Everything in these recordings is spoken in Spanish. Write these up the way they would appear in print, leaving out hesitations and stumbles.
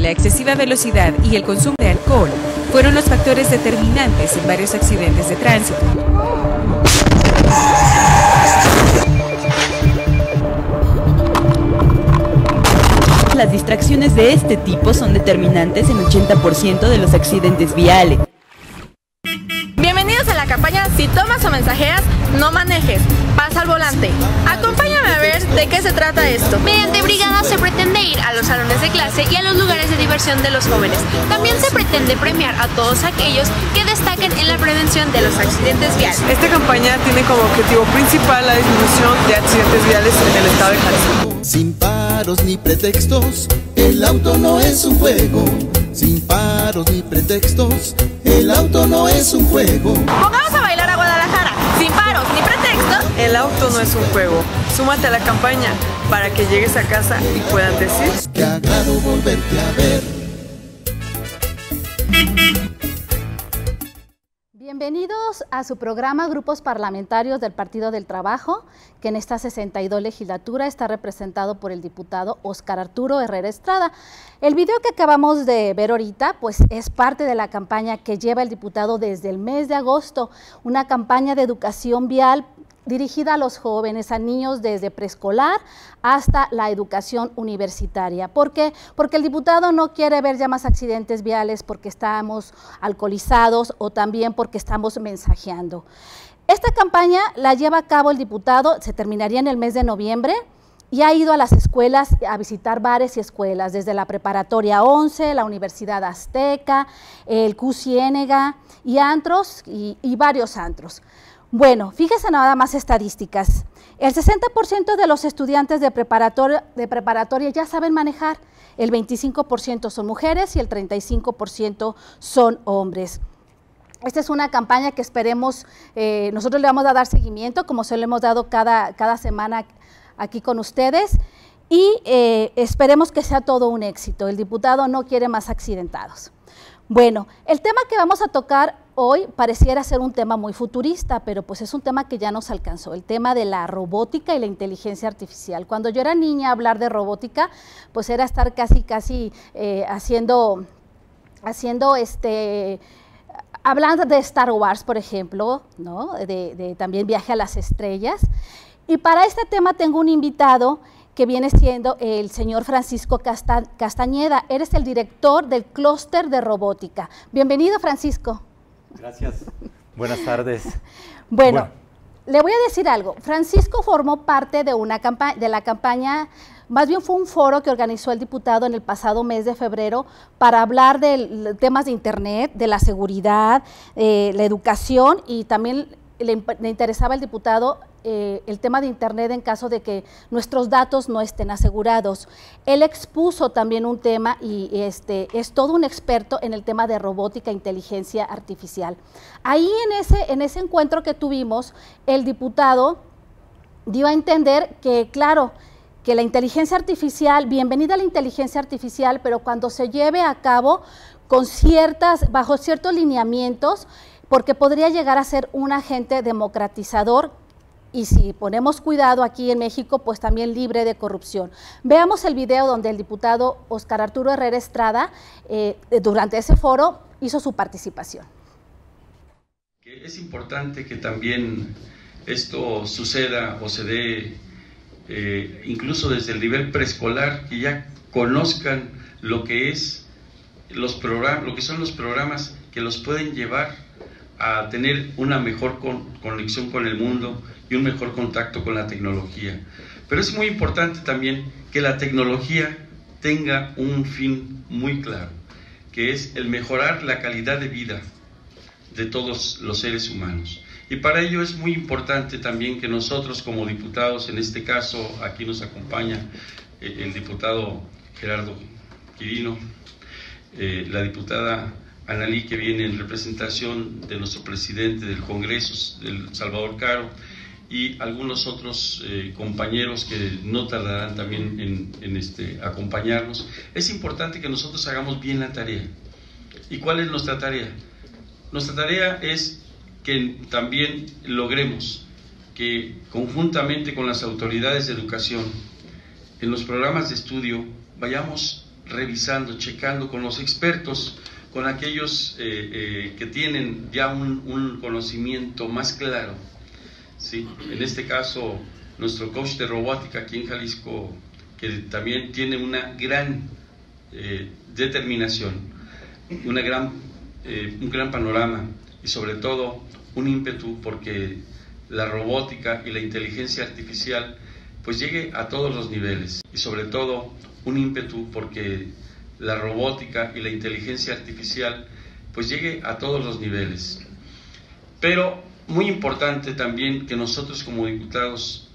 la excesiva velocidad y el consumo de alcohol fueron los factores determinantes en varios accidentes de tránsito. Las distracciones de este tipo son determinantes en 80% de los accidentes viales. Bienvenidos a la campaña Si tomas o mensajeas, no manejes, pasa al volante. Acompáñame a ver de qué se trata esto. Mediante brigadas se pretende ir a los salones de clase y a los lugares de diversión de los jóvenes. También se pretende premiar a todos aquellos que destaquen en la prevención de los accidentes viales. Esta campaña tiene como objetivo principal la disminución de accidentes viales en el estado de Jalisco. Sin paros ni pretextos, el auto no es un juego. Sin paros ni pretextos, el auto no es un juego. Pongamos a bailar a Guadalajara, sin paros ni pretextos. El auto no es un juego. Súmate a la campaña para que llegues a casa y puedan decir: Qué agrado volverte a ver. Bienvenidos a su programa Grupos Parlamentarios del Partido del Trabajo, que en esta 62 legislatura está representado por el diputado Óscar Arturo Herrera Estrada. El video que acabamos de ver ahorita, pues es parte de la campaña que lleva el diputado desde el mes de agosto, una campaña de educación vial dirigida a los jóvenes, a niños desde preescolar hasta la educación universitaria. ¿Por qué? Porque el diputado no quiere ver ya más accidentes viales porque estamos alcoholizados o también porque estamos mensajeando. Esta campaña la lleva a cabo el diputado, se terminaría en el mes de noviembre, y ha ido a las escuelas a visitar bares y escuelas, desde la Preparatoria 11, la Universidad Azteca, el CU Ciénega y antros y varios antros. Bueno, fíjese nada más estadísticas. El 60% de los estudiantes de preparatoria ya saben manejar, el 25% son mujeres y el 35% son hombres. Esta es una campaña que esperemos, nosotros le vamos a dar seguimiento, como se lo hemos dado cada semana aquí con ustedes, y esperemos que sea todo un éxito. El diputado no quiere más accidentados. Bueno, el tema que vamos a tocar hoy pareciera ser un tema muy futurista, pero pues es un tema que ya nos alcanzó, el tema de la robótica y la inteligencia artificial. Cuando yo era niña, hablar de robótica, pues era estar casi hablando de Star Wars, por ejemplo, ¿no? de también Viaje a las Estrellas. Y para este tema tengo un invitado que viene siendo el señor Francisco Castañeda. Eres el director del clúster de robótica. Bienvenido, Francisco. Gracias. Buenas tardes. Bueno, le voy a decir algo. Francisco formó parte de la campaña, más bien fue un foro que organizó el diputado en el pasado mes de febrero para hablar de temas de Internet, de la seguridad, la educación, y también le interesaba al diputado el tema de Internet en caso de que nuestros datos no estén asegurados. Él expuso también un tema y es todo un experto en el tema de robótica e inteligencia artificial. Ahí en ese encuentro que tuvimos, el diputado dio a entender que, claro, que la inteligencia artificial, bienvenida a la inteligencia artificial, pero cuando se lleve a cabo bajo ciertos lineamientos, porque podría llegar a ser un agente democratizador, y si ponemos cuidado aquí en México, pues también libre de corrupción. Veamos el video donde el diputado Óscar Arturo Herrera Estrada, durante ese foro, hizo su participación. Es importante que también esto suceda o se dé incluso desde el nivel preescolar, que ya conozcan lo que es lo que son los programas que los pueden llevar a tener una mejor conexión con el mundo y un mejor contacto con la tecnología. Pero es muy importante también que la tecnología tenga un fin muy claro, que es el mejorar la calidad de vida de todos los seres humanos. Y para ello es muy importante también que nosotros como diputados, en este caso aquí nos acompaña el diputado Gerardo Quirino, la diputada Analí, que viene en representación de nuestro presidente del Congreso, del Salvador Caro, y algunos otros compañeros que no tardarán también en acompañarnos. Es importante que nosotros hagamos bien la tarea. ¿Y cuál es nuestra tarea? Nuestra tarea es que también logremos que conjuntamente con las autoridades de educación, en los programas de estudio, vayamos revisando, checando con los expertos, con aquellos que tienen ya un conocimiento más claro, ¿sí? En este caso, nuestro coach de robótica aquí en Jalisco, que también tiene una gran determinación, un gran panorama y sobre todo un ímpetu porque la robótica y la inteligencia artificial pues llegue a todos los niveles, y sobre todo un ímpetu porque la robótica y la inteligencia artificial pues llegue a todos los niveles. Pero muy importante también que nosotros como diputados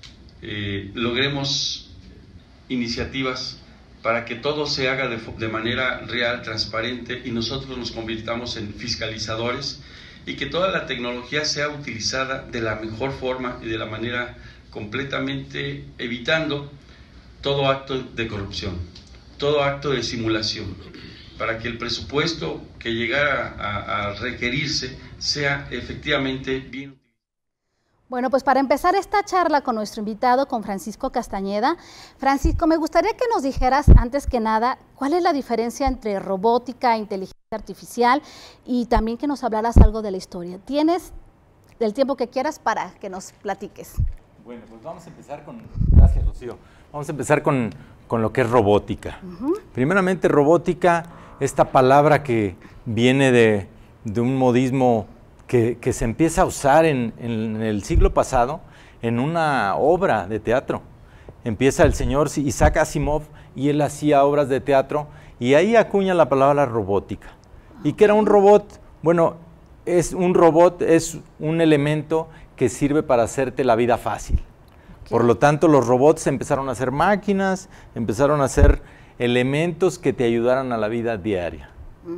logremos iniciativas para que todo se haga de manera real, transparente, y nosotros nos convirtamos en fiscalizadores, y que toda la tecnología sea utilizada de la mejor forma y de la manera completamente evitando todo acto de corrupción, todo acto de simulación, para que el presupuesto que llegara a requerirse sea efectivamente bien utilizado. Bueno, pues para empezar esta charla con nuestro invitado, con Francisco Castañeda. Francisco, me gustaría que nos dijeras, antes que nada, cuál es la diferencia entre robótica, inteligencia artificial, y también que nos hablaras algo de la historia. Tienes el tiempo que quieras para que nos platiques. Bueno, pues vamos a empezar con... Gracias, Rocío. Vamos a empezar con lo que es robótica. Primeramente, robótica, esta palabra que viene de un modismo que se empieza a usar en el siglo pasado en una obra de teatro. Empieza el señor Isaac Asimov y él hacía obras de teatro y ahí acuña la palabra robótica. ¿Y qué era un robot? Bueno, un robot es un elemento que sirve para hacerte la vida fácil. Por lo tanto, los robots empezaron a ser máquinas, empezaron a ser elementos que te ayudaran a la vida diaria.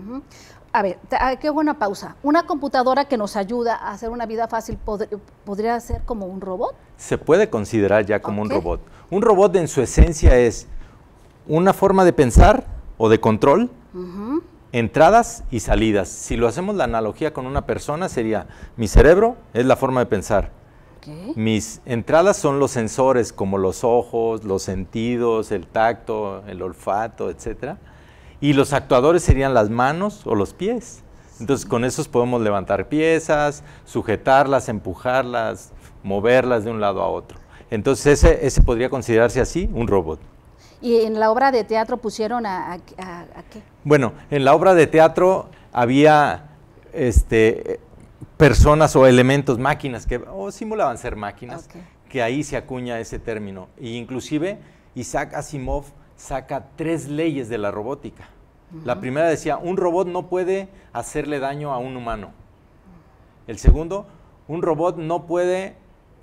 A ver, qué buena pausa. ¿Una computadora que nos ayuda a hacer una vida fácil podría ser como un robot? Se puede considerar ya como un robot. Un robot en su esencia es una forma de pensar o de control, entradas y salidas. Si lo hacemos la analogía con una persona sería, mi cerebro es la forma de pensar. Mis entradas son los sensores como los ojos, los sentidos, el tacto, el olfato, etcétera. Y los actuadores serían las manos o los pies. Entonces con esos podemos levantar piezas, sujetarlas, empujarlas, moverlas de un lado a otro. Entonces ese podría considerarse así un robot. ¿Y en la obra de teatro pusieron a qué? Bueno, en la obra de teatro había personas o elementos, máquinas, que simulaban ser máquinas, que ahí se acuña ese término. E inclusive Isaac Asimov saca 3 leyes de la robótica. La primera decía, un robot no puede hacerle daño a un humano. El segundo, un robot no puede,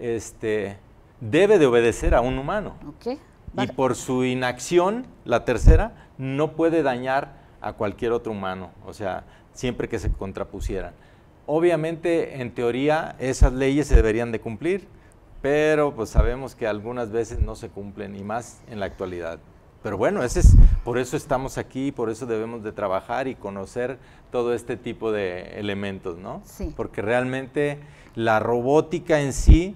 debe de obedecer a un humano. Y por su inacción, la tercera, no puede dañar a cualquier otro humano, o sea, siempre que se contrapusieran. Obviamente, en teoría, esas leyes se deberían de cumplir, pero pues sabemos que algunas veces no se cumplen, y más en la actualidad. Pero bueno, por eso estamos aquí, por eso debemos de trabajar y conocer todo este tipo de elementos, ¿no? Sí. Porque realmente la robótica en sí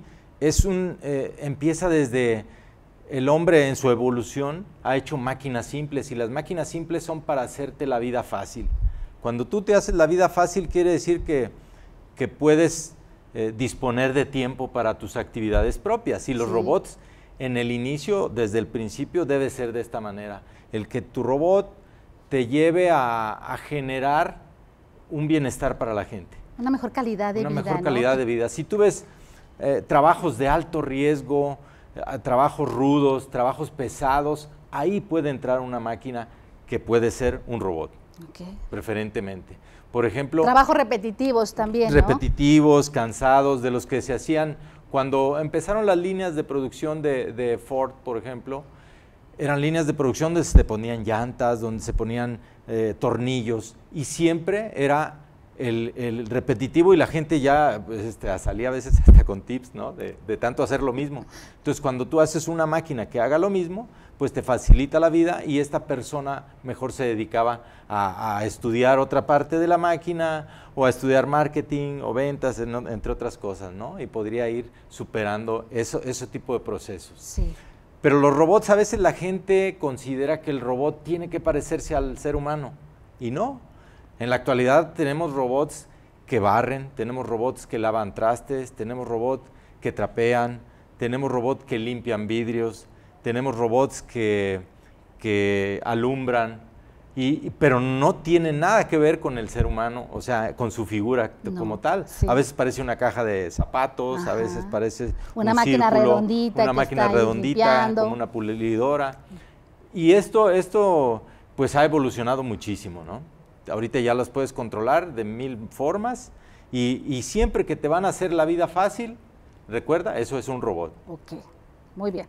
empieza desde el hombre en su evolución, ha hecho máquinas simples, y las máquinas simples son para hacerte la vida fácil. Cuando tú te haces la vida fácil, quiere decir que puedes disponer de tiempo para tus actividades propias, y los robots en el inicio, desde el principio, debe ser de esta manera. El que tu robot te lleve a generar un bienestar para la gente. Una mejor calidad de vida. Una mejor calidad de vida. Si tú ves trabajos de alto riesgo, trabajos rudos, trabajos pesados, ahí puede entrar una máquina que puede ser un robot, preferentemente. Por ejemplo... Trabajos repetitivos también, ¿no? Repetitivos, cansados, de los que se hacían... Cuando empezaron las líneas de producción de Ford, por ejemplo, eran líneas de producción donde se ponían llantas, donde se ponían tornillos, y siempre era el repetitivo, y la gente ya salía a veces hasta con tips, ¿no? de tanto hacer lo mismo. Entonces, cuando tú haces una máquina que haga lo mismo, pues te facilita la vida, y esta persona mejor se dedicaba a estudiar otra parte de la máquina, o a estudiar marketing o ventas, entre otras cosas, ¿no? Y podría ir superando ese tipo de procesos. Sí. Pero los robots, a veces la gente considera que el robot tiene que parecerse al ser humano, y no. En la actualidad tenemos robots que barren, tenemos robots que lavan trastes, tenemos robots que trapean, tenemos robots que limpian vidrios, tenemos robots que alumbran, pero no tienen nada que ver con el ser humano, o sea, con su figura como tal. Sí. A veces parece una caja de zapatos, a veces parece una máquina redondita, una máquina redondita, como una pulidora. Y esto pues ha evolucionado muchísimo, ¿no? Ahorita ya los puedes controlar de 1000 formas y siempre que te van a hacer la vida fácil, recuerda, eso es un robot. Ok, muy bien.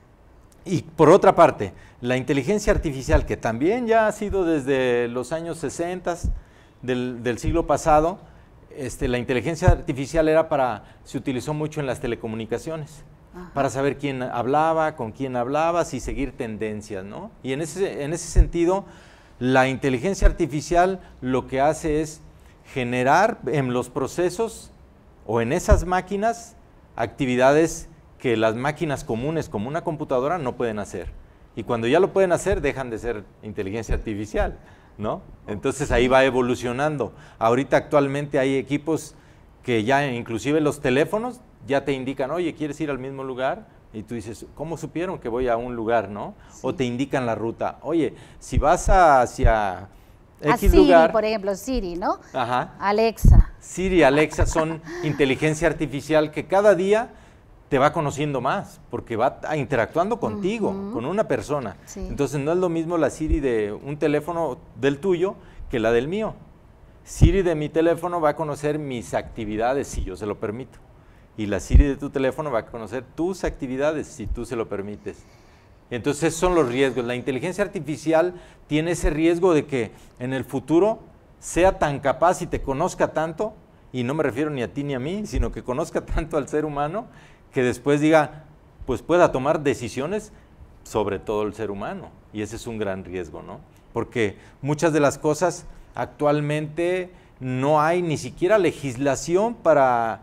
Y por otra parte, la inteligencia artificial, que también ya ha sido desde los años 60 del siglo pasado, la inteligencia artificial se utilizó mucho en las telecomunicaciones, para saber quién hablaba, con quién hablabas y seguir tendencias, ¿no? Y en ese sentido, la inteligencia artificial lo que hace es generar en los procesos o en esas máquinas actividades que las máquinas comunes como una computadora no pueden hacer. Y cuando ya lo pueden hacer, dejan de ser inteligencia artificial, ¿no? Entonces ahí va evolucionando. Ahorita actualmente hay equipos que ya inclusive los teléfonos ya te indican, oye, ¿quieres ir al mismo lugar? Y tú dices, ¿cómo supieron que voy a un lugar, no? Sí. O te indican la ruta. Oye, si vas hacia X Siri, lugar, por ejemplo, Siri, ¿no? Ajá. Alexa. Siri y Alexa son inteligencia artificial que cada día te va conociendo más, porque va interactuando contigo, con una persona. Sí. Entonces no es lo mismo la Siri de un teléfono del tuyo que la del mío. Siri de mi teléfono va a conocer mis actividades si yo se lo permito. Y la Siri de tu teléfono va a conocer tus actividades si tú se lo permites. Entonces esos son los riesgos. La inteligencia artificial tiene ese riesgo de que en el futuro sea tan capaz y te conozca tanto, y no me refiero ni a ti ni a mí, sino que conozca tanto al ser humano, que después diga, pues pueda tomar decisiones sobre todo el ser humano. Y ese es un gran riesgo, ¿no? Porque muchas de las cosas actualmente no hay ni siquiera legislación para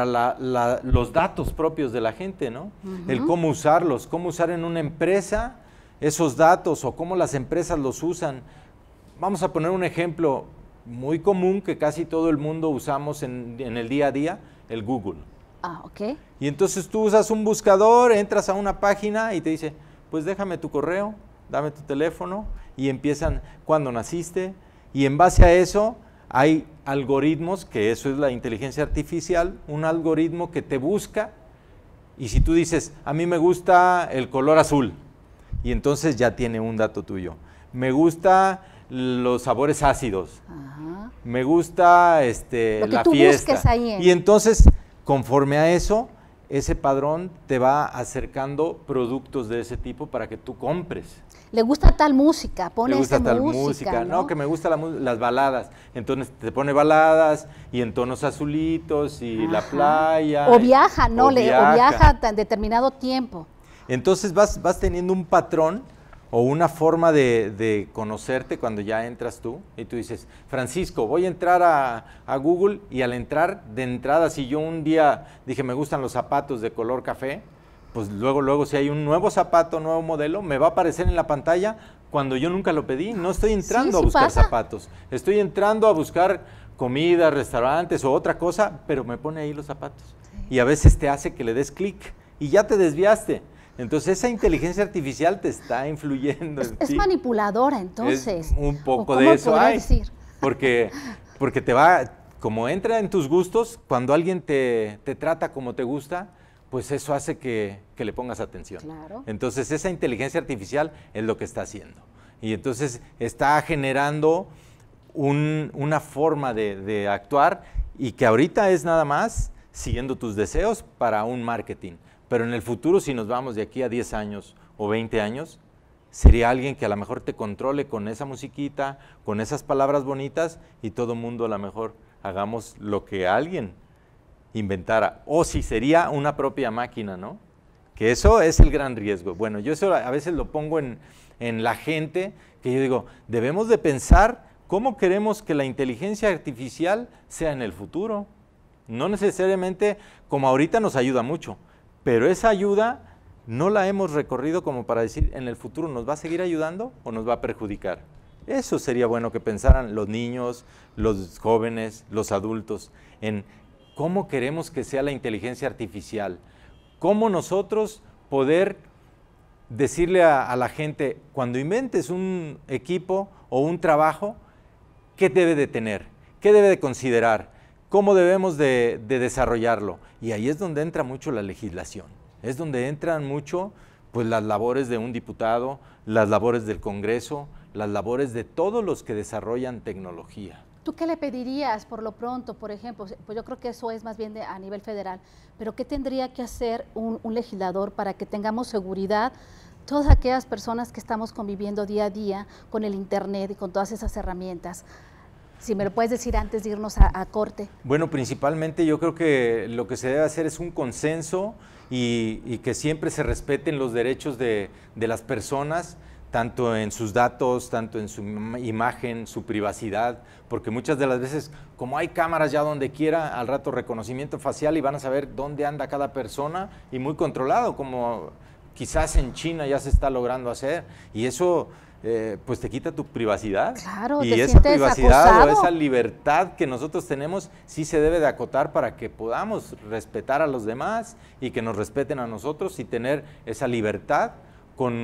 los datos propios de la gente, ¿no? El cómo usarlos, cómo usar en una empresa esos datos o cómo las empresas los usan. Vamos a poner un ejemplo muy común que casi todo el mundo usamos en el día a día, el Google. Ah, ok. Y entonces tú usas un buscador, entras a una página y te dice, pues déjame tu correo, dame tu teléfono, y empiezan, ¿cuándo naciste? Y en base a eso hay algoritmos, que eso es la inteligencia artificial, un algoritmo que te busca, y si tú dices, a mí me gusta el color azul, y entonces ya tiene un dato tuyo. Me gusta los sabores ácidos. Ajá. Me gusta la fiesta. Y entonces, conforme a eso, ese padrón te va acercando productos de ese tipo para que tú compres. Le gusta tal música, pone esa música. Le gusta tal música, ¿no? Que me gustan las baladas. Entonces te pone baladas y en tonos azulitos y la playa. O viaja, ¿no? O viaja tan determinado tiempo. Entonces vas teniendo un patrón o una forma de conocerte cuando ya entras tú, y tú dices, Francisco, voy a entrar a Google, y al entrar, de entrada, si yo un día dije, me gustan los zapatos de color café, pues luego si hay un nuevo zapato, nuevo modelo, me va a aparecer en la pantalla cuando yo nunca lo pedí. No estoy entrando a buscar zapatos, estoy entrando a buscar comida, restaurantes o otra cosa, pero me pone ahí los zapatos. Sí. Y a veces te hace que le des clic y ya te desviaste. Entonces esa inteligencia artificial te está influyendo. Es manipuladora, entonces. Es un poco de eso hay, porque te va, como entra en tus gustos, cuando alguien te trata como te gusta, pues eso hace que le pongas atención. Claro. Entonces esa inteligencia artificial es lo que está haciendo. Y entonces está generando una forma de actuar, y que ahorita es nada más siguiendo tus deseos para un marketing. Pero en el futuro, si nos vamos de aquí a 10 años o 20 años, sería alguien que a lo mejor te controle con esa musiquita, con esas palabras bonitas, y todo mundo a lo mejor hagamos lo que alguien inventara. O si sería una propia máquina, ¿no? Que eso es el gran riesgo. Bueno, yo eso a veces lo pongo en la gente, que yo digo, debemos de pensar cómo queremos que la inteligencia artificial sea en el futuro. No necesariamente como ahorita nos ayuda mucho, pero esa ayuda no la hemos recorrido como para decir, en el futuro, ¿nos va a seguir ayudando o nos va a perjudicar? Eso sería bueno que pensaran los niños, los jóvenes, los adultos, en cómo queremos que sea la inteligencia artificial, cómo nosotros poder decirle a la gente, cuando inventes un equipo o un trabajo, ¿qué debe de tener? ¿Qué debe de considerar? ¿Cómo debemos de desarrollarlo? Y ahí es donde entra mucho la legislación, es donde entran mucho pues, las labores de un diputado, las labores del Congreso, las labores de todos los que desarrollan tecnología. ¿Tú qué le pedirías por lo pronto, por ejemplo? Pues yo creo que eso es más bien a nivel federal, pero ¿qué tendría que hacer un legislador para que tengamos seguridad todas aquellas personas que estamos conviviendo día a día con el Internet y con todas esas herramientas? Si me lo puedes decir antes de irnos a corte. Bueno, principalmente yo creo que lo que se debe hacer es un consenso y que siempre se respeten los derechos de las personas, tanto en sus datos, tanto en su imagen, su privacidad, porque muchas de las veces, como hay cámaras ya donde quiera, al rato reconocimiento facial y van a saber dónde anda cada persona y muy controlado, como quizás en China ya se está logrando hacer, y eso pues te quita tu privacidad. Claro, y esa privacidad o esa libertad que nosotros tenemos sí se debe de acotar para que podamos respetar a los demás y que nos respeten a nosotros y tener esa libertad con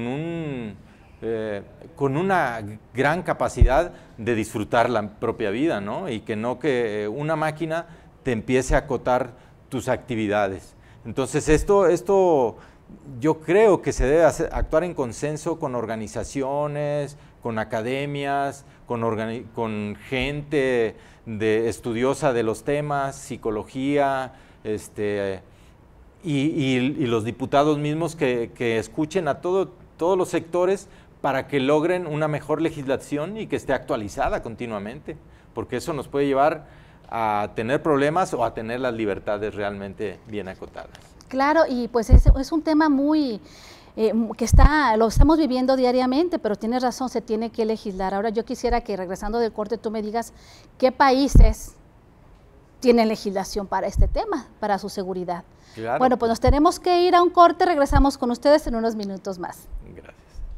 una gran capacidad de disfrutar la propia vida, ¿no? Y que no que una máquina te empiece a acotar tus actividades. Entonces esto yo creo que se debe actuar en consenso con organizaciones, con academias, con gente estudiosa de los temas, psicología, y los diputados mismos que escuchen a todos los sectores para que logren una mejor legislación y que esté actualizada continuamente, porque eso nos puede llevar a tener problemas o a tener las libertades realmente bien acotadas. Claro, y pues es un tema muy lo estamos viviendo diariamente, pero tienes razón, se tiene que legislar. Ahora yo quisiera que regresando del corte tú me digas qué países tienen legislación para este tema, para su seguridad. Claro. Bueno, pues nos tenemos que ir a un corte, regresamos con ustedes en unos minutos más. Gracias.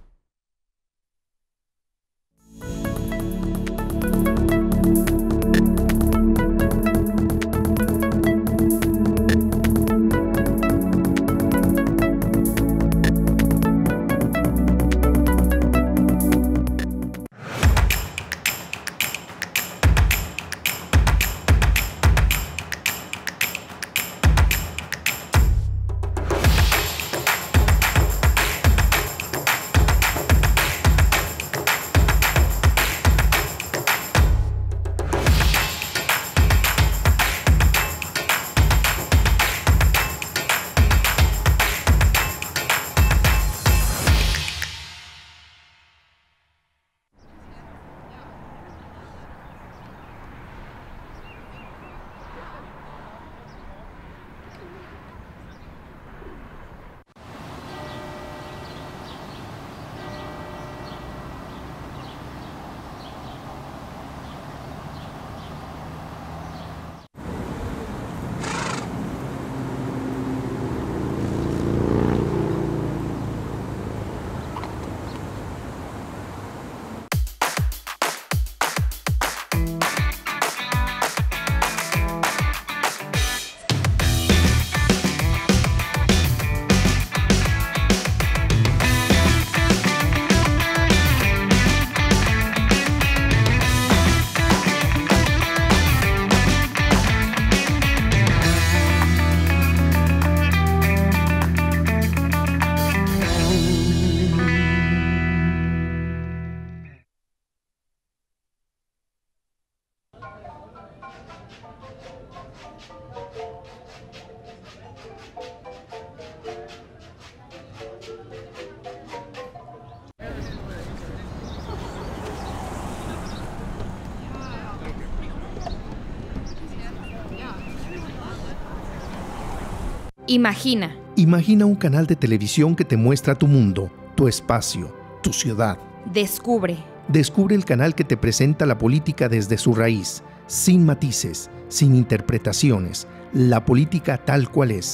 Imagina. Imagina un canal de televisión que te muestra tu mundo, tu espacio, tu ciudad. Descubre. Descubre el canal que te presenta la política desde su raíz, sin matices, sin interpretaciones, la política tal cual es.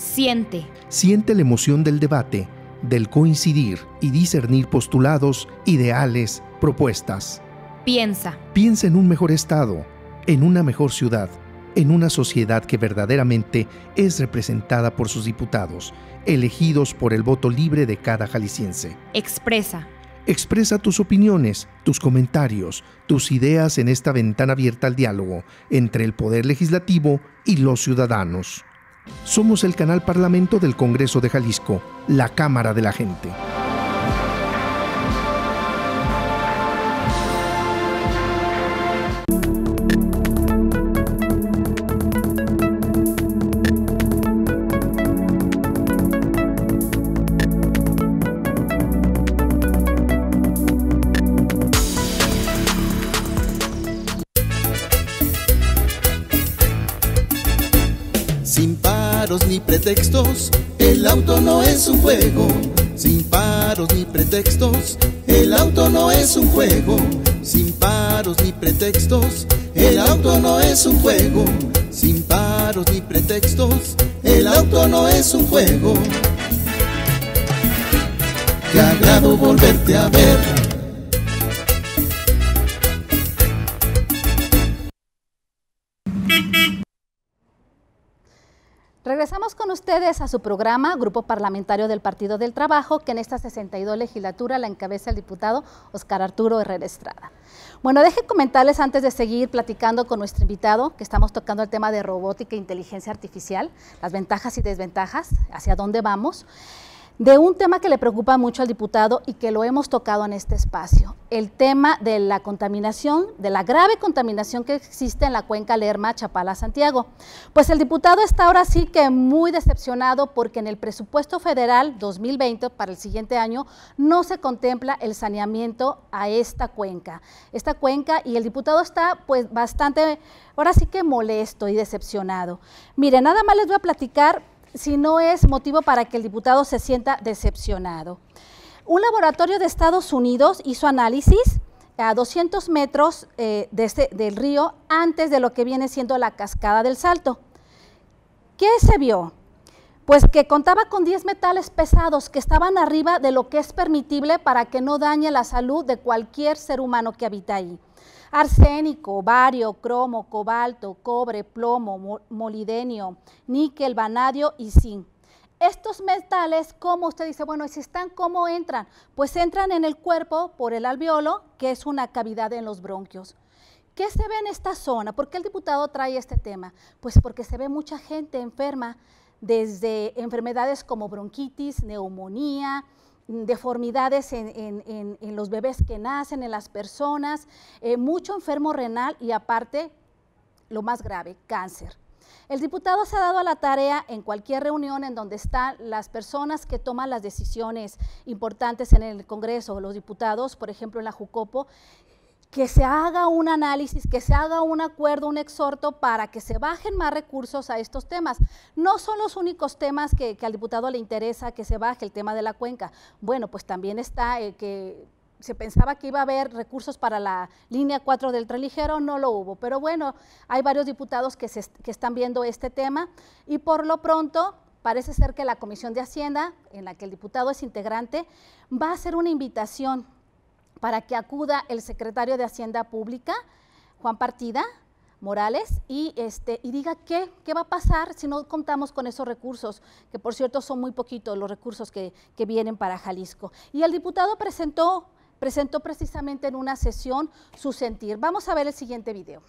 Siente. Siente la emoción del debate, del coincidir y discernir postulados, ideales, propuestas. Piensa. Piensa en un mejor estado, en una mejor ciudad, en una sociedad que verdaderamente es representada por sus diputados, elegidos por el voto libre de cada jalisciense. Expresa. Expresa tus opiniones, tus comentarios, tus ideas en esta ventana abierta al diálogo entre el Poder Legislativo y los ciudadanos. Somos el canal Parlamento del Congreso de Jalisco, la Cámara de la Gente. Sin paros ni pretextos, el auto no es un juego. Sin paros ni pretextos, el auto no es un juego. Sin paros ni pretextos, el auto no es un juego. Sin paros ni pretextos, el auto no es un juego. Qué agrado volverte a ver. Regresamos con ustedes a su programa, Grupo Parlamentario del Partido del Trabajo, que en esta 62 legislatura la encabeza el diputado Óscar Arturo Herrera Estrada. Bueno, dejen comentarles antes de seguir platicando con nuestro invitado, que estamos tocando el tema de robótica e inteligencia artificial, las ventajas y desventajas, hacia dónde vamos, de un tema que le preocupa mucho al diputado y que lo hemos tocado en este espacio, el tema de la contaminación, de la grave contaminación que existe en la cuenca Lerma-Chapala-Santiago. Pues el diputado está ahora sí que muy decepcionado porque en el presupuesto federal 2020 para el siguiente año no se contempla el saneamiento a esta cuenca, y el diputado está pues bastante, ahora sí que molesto y decepcionado. Mire, nada más les voy a platicar si no es motivo para que el diputado se sienta decepcionado. Un laboratorio de Estados Unidos hizo análisis a 200 metros del río antes de lo que viene siendo la cascada del Salto. ¿Qué se vio? Pues que contaba con 10 metales pesados que estaban arriba de lo que es permitible para que no dañe la salud de cualquier ser humano que habita ahí. Arsénico, bario, cromo, cobalto, cobre, plomo, molibdenio, níquel, vanadio y zinc. Estos metales, como usted dice, bueno, si están, ¿cómo entran? Pues entran en el cuerpo por el alveolo, que es una cavidad en los bronquios. ¿Qué se ve en esta zona? ¿Por qué el diputado trae este tema? Pues porque se ve mucha gente enferma, desde enfermedades como bronquitis, neumonía, deformidades en los bebés que nacen, en las personas, mucho enfermo renal y aparte, lo más grave, cáncer. El diputado se ha dado a la tarea en cualquier reunión en donde están las personas que toman las decisiones importantes en el Congreso, los diputados, por ejemplo en la Jucopo, que se haga un análisis, que se haga un acuerdo, un exhorto para que se bajen más recursos a estos temas. No son los únicos temas que al diputado le interesa que se baje, el tema de la cuenca. Bueno, pues también está que se pensaba que iba a haber recursos para la línea 4 del Tren Ligero, no lo hubo. Pero bueno, hay varios diputados que están viendo este tema y por lo pronto parece ser que la Comisión de Hacienda, en la que el diputado es integrante, va a hacer una invitación para que acuda el secretario de Hacienda Pública, Juan Partida Morales, y diga qué va a pasar si no contamos con esos recursos, que por cierto son muy poquitos los recursos que vienen para Jalisco. Y el diputado presentó precisamente en una sesión su sentir. Vamos a ver el siguiente video.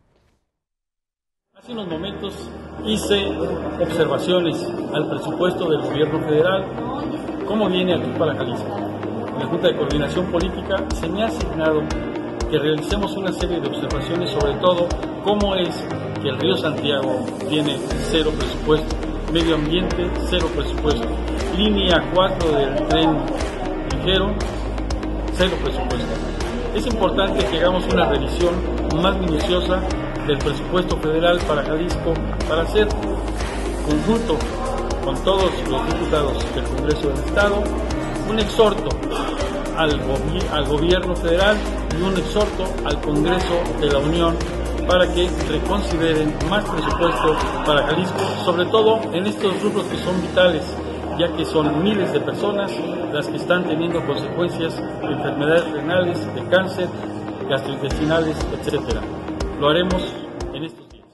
Hace unos momentos hice observaciones al presupuesto del gobierno federal, cómo viene aquí para Jalisco. En la Junta de Coordinación Política se me ha asignado que realicemos una serie de observaciones, sobre todo cómo es que el río Santiago tiene cero presupuesto, medio ambiente cero presupuesto, línea 4 del Tren Ligero cero presupuesto. Es importante que hagamos una revisión más minuciosa del presupuesto federal para Jalisco, para hacer conjunto con todos los diputados del Congreso del Estado un exhorto al gobierno federal y un exhorto al Congreso de la Unión para que reconsideren más presupuesto para Jalisco, sobre todo en estos rubros que son vitales, ya que son miles de personas las que están teniendo consecuencias de enfermedades renales, de cáncer, gastrointestinales, etcétera. Lo haremos en estos días.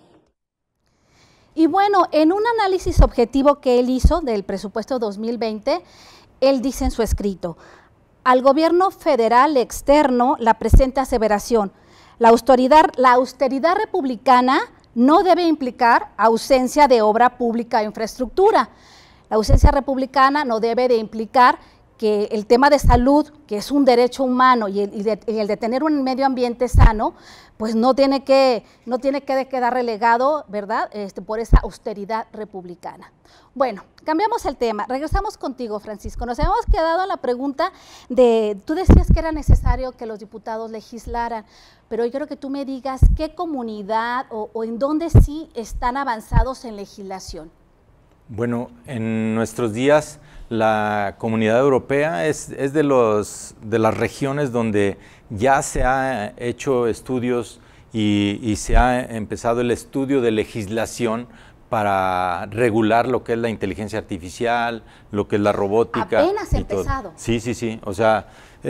Y bueno, en un análisis objetivo que él hizo del presupuesto 2020, él dice en su escrito: al gobierno federal externo la presente aseveración: la austeridad republicana no debe implicar ausencia de obra pública e infraestructura. La ausencia republicana no debe de implicar que el tema de salud, que es un derecho humano, y el de tener un medio ambiente sano, pues no tiene que quedar relegado, ¿verdad?, por esa austeridad republicana. Bueno, cambiamos el tema. Regresamos contigo, Francisco. Nos habíamos quedado en la pregunta de, tú decías que era necesario que los diputados legislaran, pero yo quiero que tú me digas qué comunidad o en dónde sí están avanzados en legislación. Bueno, en nuestros días la Comunidad Europea es de las regiones donde ya se ha hecho estudios y se ha empezado el estudio de legislación para regular lo que es la inteligencia artificial, lo que es la robótica. Apenas empezado. Todo. Sí, o sea,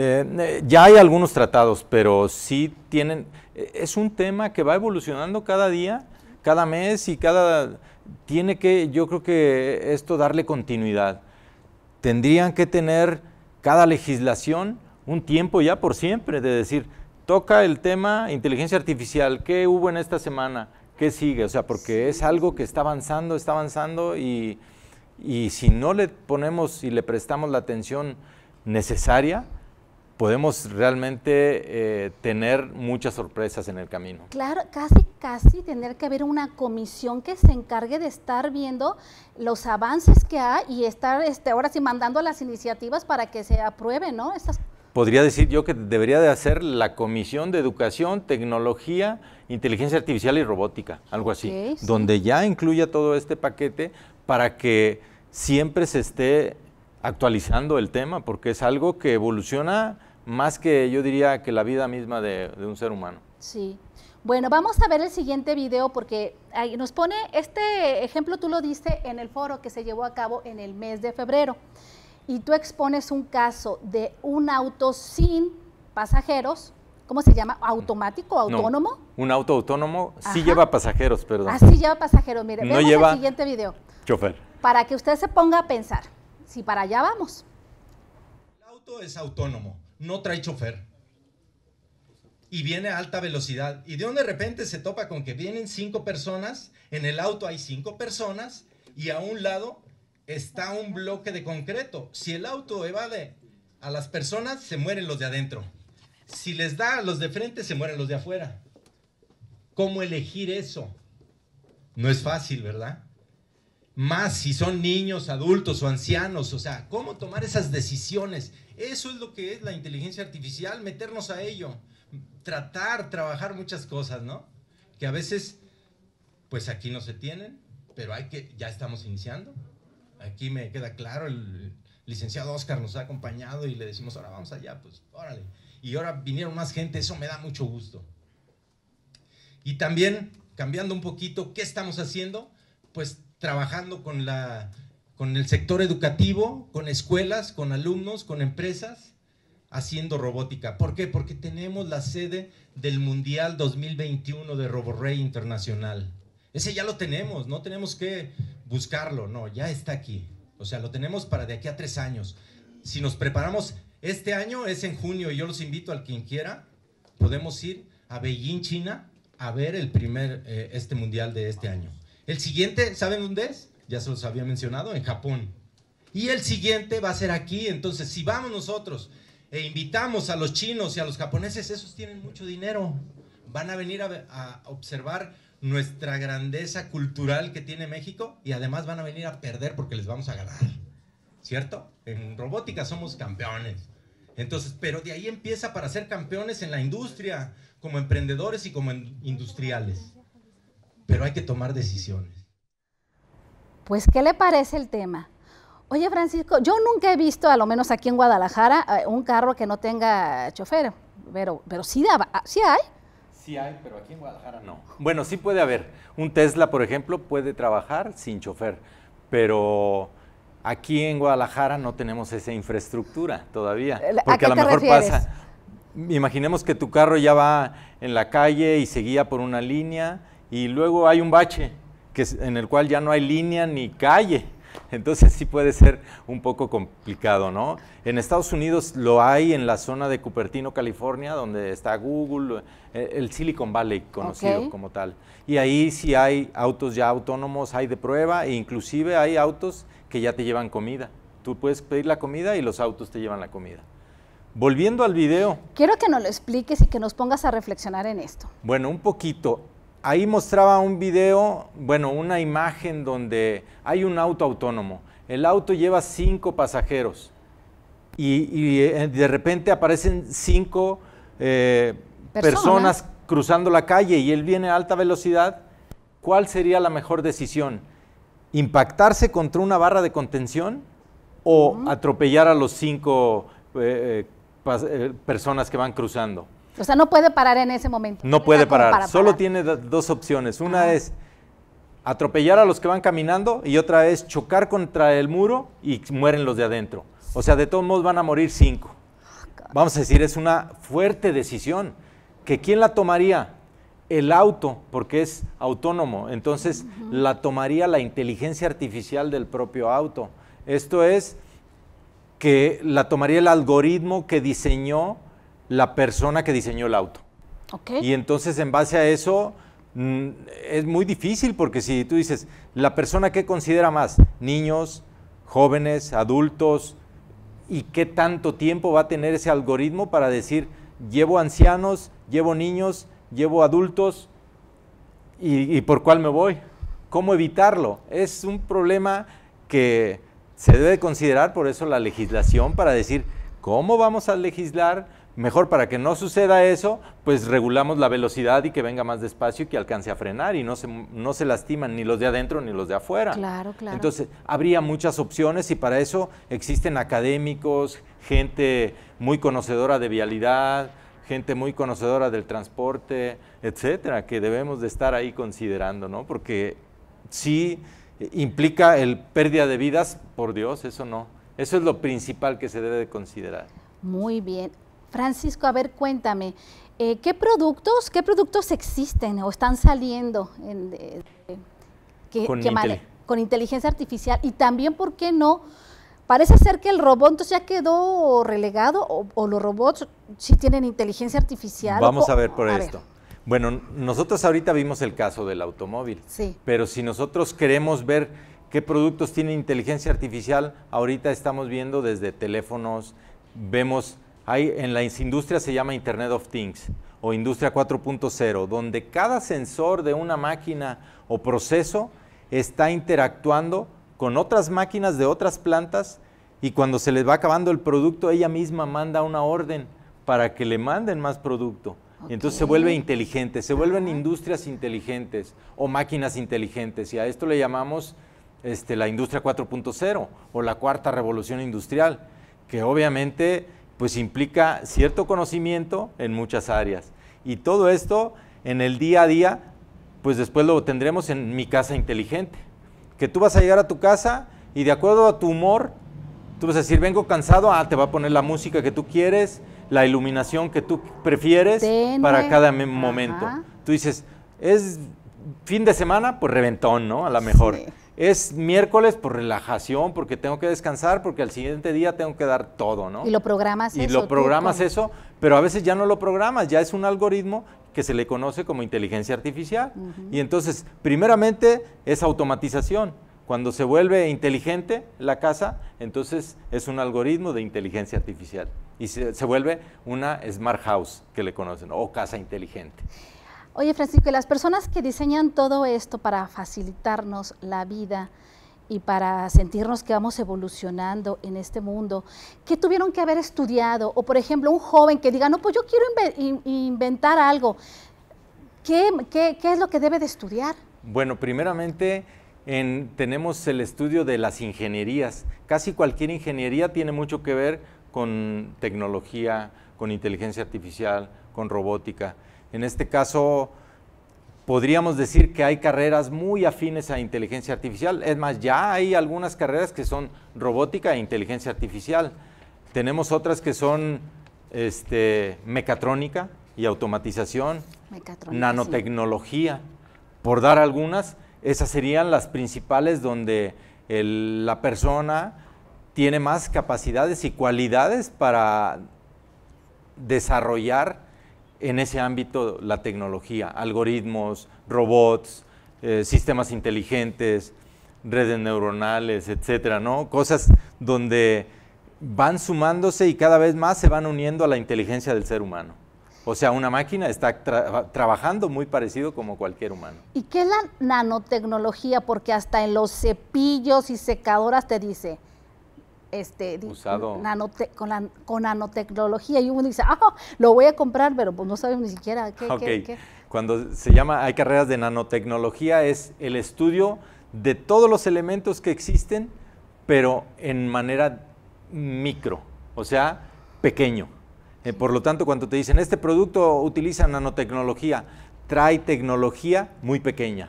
ya hay algunos tratados, pero sí tienen, es un tema que va evolucionando cada día, cada mes y tiene que, yo creo que esto darle continuidad. Tendrían que tener cada legislación un tiempo ya por siempre de decir, toca el tema inteligencia artificial, ¿qué hubo en esta semana? ¿Qué sigue? O sea, porque es algo que está avanzando y si no le ponemos y le prestamos la atención necesaria, podemos realmente tener muchas sorpresas en el camino. Claro, casi tener que haber una comisión que se encargue de estar viendo los avances que hay y estar ahora sí mandando las iniciativas para que se aprueben, ¿no? Podría decir yo que debería de hacer la Comisión de Educación, Tecnología, Inteligencia Artificial y Robótica, algo así, okay, sí, donde ya incluya todo este paquete para que siempre se esté actualizando el tema, porque es algo que evoluciona más que, yo diría, que la vida misma de un ser humano. Sí. Bueno, vamos a ver el siguiente video porque ahí nos pone, este ejemplo tú lo diste en el foro que se llevó a cabo en el mes de febrero, y tú expones un caso de un auto sin pasajeros, ¿cómo se llama? ¿Automático, autónomo? No, un auto autónomo sí Ajá. lleva pasajeros, perdón. Ah, sí lleva pasajeros, mire, no vemos lleva el siguiente video. Chofer. Para que usted se ponga a pensar, si para allá vamos. El auto es autónomo, no trae chofer. Y viene a alta velocidad. Y de repente se topa con que vienen 5 personas, en el auto hay 5 personas y a un lado está un bloque de concreto. Si el auto evade a las personas, se mueren los de adentro. Si les da a los de frente, se mueren los de afuera. ¿Cómo elegir eso? No es fácil, ¿verdad? Más si son niños, adultos o ancianos, o sea, ¿cómo tomar esas decisiones? Eso es lo que es la inteligencia artificial, meternos a ello, trabajar muchas cosas, ¿no? Que a veces, pues aquí no se tienen, pero ya estamos iniciando. Aquí me queda claro, el licenciado Oscar nos ha acompañado y le decimos, ahora vamos allá, pues órale. Y ahora vinieron más gente, eso me da mucho gusto. Y también, cambiando un poquito, ¿qué estamos haciendo? Pues trabajando con el sector educativo, con escuelas, con alumnos, con empresas, haciendo robótica. ¿Por qué? Porque tenemos la sede del Mundial 2021 de RoboRay Internacional. Ese ya lo tenemos, no tenemos que buscarlo, no, ya está aquí. O sea, lo tenemos para de aquí a 3 años. Si nos preparamos, este año es en junio y yo los invito al quien quiera, podemos ir a Beijing, China, a ver el este Mundial de este año. El siguiente, ¿saben dónde es? Ya se los había mencionado, en Japón. Y el siguiente va a ser aquí. Entonces, si vamos nosotros e invitamos a los chinos y a los japoneses, esos tienen mucho dinero. Van a venir a observar nuestra grandeza cultural que tiene México y además van a venir a perder porque les vamos a ganar. ¿Cierto? En robótica somos campeones. Entonces, pero de ahí empieza para ser campeones en la industria, como emprendedores y como industriales. Pero hay que tomar decisiones. Pues, ¿qué le parece el tema? Oye, Francisco, yo nunca he visto, a lo menos aquí en Guadalajara, un carro que no tenga chofer, pero sí hay. Sí hay, pero aquí en Guadalajara no. Bueno, sí puede haber. Un Tesla, por ejemplo, puede trabajar sin chofer, pero aquí en Guadalajara no tenemos esa infraestructura todavía. Porque a lo mejor pasa, imaginemos que tu carro ya va en la calle y se guía por una línea y luego hay un bache en el cual ya no hay línea ni calle. Entonces sí puede ser un poco complicado, ¿no? En Estados Unidos lo hay en la zona de Cupertino, California, donde está Google, el Silicon Valley conocido como tal. Y ahí sí hay autos ya autónomos, hay de prueba e inclusive hay autos que ya te llevan comida. Tú puedes pedir la comida y los autos te llevan la comida. Volviendo al video. Quiero que nos lo expliques y que nos pongas a reflexionar en esto. Bueno, un poquito. Ahí mostraba un video, bueno, una imagen donde hay un auto autónomo. El auto lleva 5 pasajeros y de repente aparecen 5 personas cruzando la calle y él viene a alta velocidad. ¿Cuál sería la mejor decisión? ¿Impactarse contra una barra de contención o atropellar a los 5 personas que van cruzando? O sea, no puede parar en ese momento. No puede parar, solo tiene 2 opciones. Una es atropellar a los que van caminando y otra es chocar contra el muro y mueren los de adentro. O sea, de todos modos van a morir 5. Vamos a decir, es una fuerte decisión. ¿Que quién la tomaría? El auto, porque es autónomo. Entonces, la tomaría la inteligencia artificial del propio auto. Esto es que la tomaría el algoritmo que diseñó la persona que diseñó el auto. Y entonces en base a eso es muy difícil porque si tú dices, la persona que considera más, niños, jóvenes, adultos, y qué tanto tiempo va a tener ese algoritmo para decir, llevo ancianos, llevo niños, llevo adultos, y por cuál me voy. ¿Cómo evitarlo? Es un problema que se debe considerar, por eso la legislación, para decir, ¿cómo vamos a legislar? Mejor para que no suceda eso, pues regulamos la velocidad y que venga más despacio y que alcance a frenar y no se lastiman ni los de adentro ni los de afuera. Claro. Entonces, habría muchas opciones y para eso existen académicos, gente muy conocedora de vialidad, gente muy conocedora del transporte, etcétera, que debemos de estar ahí considerando, ¿no? Porque sí implica el pérdida de vidas, por Dios, eso no. Eso es lo principal que se debe de considerar. Muy bien. Francisco, a ver, cuéntame, ¿qué productos existen o están saliendo con inteligencia artificial? Y también, ¿por qué no? Parece ser que el robot entonces ya quedó relegado o los robots sí tienen inteligencia artificial. Vamos a ver por esto. Bueno, nosotros ahorita vimos el caso del automóvil, pero si nosotros queremos ver qué productos tienen inteligencia artificial, ahorita estamos viendo desde teléfonos, vemos... en las industrias se llama Internet of Things o Industria 4.0, donde cada sensor de una máquina o proceso está interactuando con otras máquinas de otras plantas y cuando se les va acabando el producto, ella misma manda una orden para que le manden más producto. Y entonces se vuelve inteligente, se vuelven industrias inteligentes o máquinas inteligentes y a esto le llamamos la Industria 4.0 o la cuarta revolución industrial, que obviamente pues implica cierto conocimiento en muchas áreas. Y todo esto en el día a día, pues después lo tendremos en mi casa inteligente. Que tú vas a llegar a tu casa y de acuerdo a tu humor, tú vas a decir, vengo cansado, te va a poner la música que tú quieres, la iluminación que tú prefieres para cada momento. Tú dices, es fin de semana, pues reventón, ¿no? A lo mejor. Sí. Es miércoles por relajación, porque tengo que descansar, porque al siguiente día tengo que dar todo, ¿no? Y lo programas eso. Y lo programas eso, pero a veces ya no lo programas, ya es un algoritmo que se le conoce como inteligencia artificial. Y entonces, primeramente, es automatización. Cuando se vuelve inteligente la casa, entonces es un algoritmo de inteligencia artificial. Y se vuelve una smart house, que le conocen, o casa inteligente. Oye, Francisco, las personas que diseñan todo esto para facilitarnos la vida y para sentirnos que vamos evolucionando en este mundo, ¿qué tuvieron que haber estudiado? O, por ejemplo, un joven que diga, no, pues yo quiero inventar algo. ¿Qué es lo que debe de estudiar? Bueno, primeramente tenemos el estudio de las ingenierías. Casi cualquier ingeniería tiene mucho que ver con tecnología, con inteligencia artificial, con robótica. En este caso, podríamos decir que hay carreras muy afines a inteligencia artificial. Es más, ya hay algunas carreras que son robótica e inteligencia artificial. Tenemos otras que son mecatrónica y automatización, nanotecnología. Por dar algunas, esas serían las principales donde la persona tiene más capacidades y cualidades para desarrollar en ese ámbito la tecnología, algoritmos, robots, sistemas inteligentes, redes neuronales, etcétera, ¿no? Cosas donde van sumándose y cada vez más se van uniendo a la inteligencia del ser humano. O sea, una máquina está trabajando muy parecido como cualquier humano. ¿Y qué es la nanotecnología? Porque hasta en los cepillos y secadoras te dice, usado con nanotecnología, y uno dice, lo voy a comprar, pero pues no sabemos ni siquiera qué. Cuando se llama, hay carreras de nanotecnología, es el estudio de todos los elementos que existen, pero en manera micro, o sea, pequeño. Por lo tanto, cuando te dicen, este producto utiliza nanotecnología, trae tecnología muy pequeña,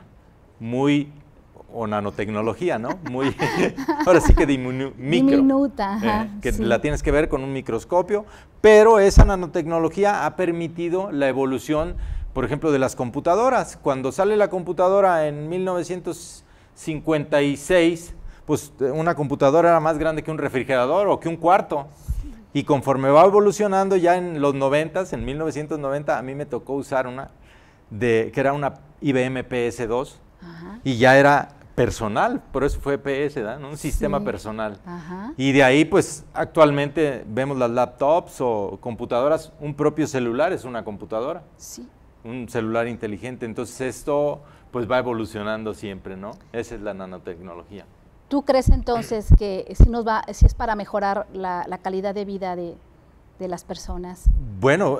o nanotecnología, ¿no? Muy, ahora sí que diminuta, que la tienes que ver con un microscopio, pero esa nanotecnología ha permitido la evolución, por ejemplo, de las computadoras. Cuando sale la computadora en 1956, pues una computadora era más grande que un refrigerador o que un cuarto. Y conforme va evolucionando, ya en los 90s, en 1990, a mí me tocó usar una que era una IBM PS2, y ya era personal, por eso fue PS, ¿no? Un sistema personal. Y de ahí, pues, actualmente vemos las laptops o computadoras, un propio celular es una computadora, un celular inteligente. Entonces esto, pues, va evolucionando siempre, ¿no? Esa es la nanotecnología. ¿Tú crees entonces que si es para mejorar la calidad de vida de las personas? Bueno,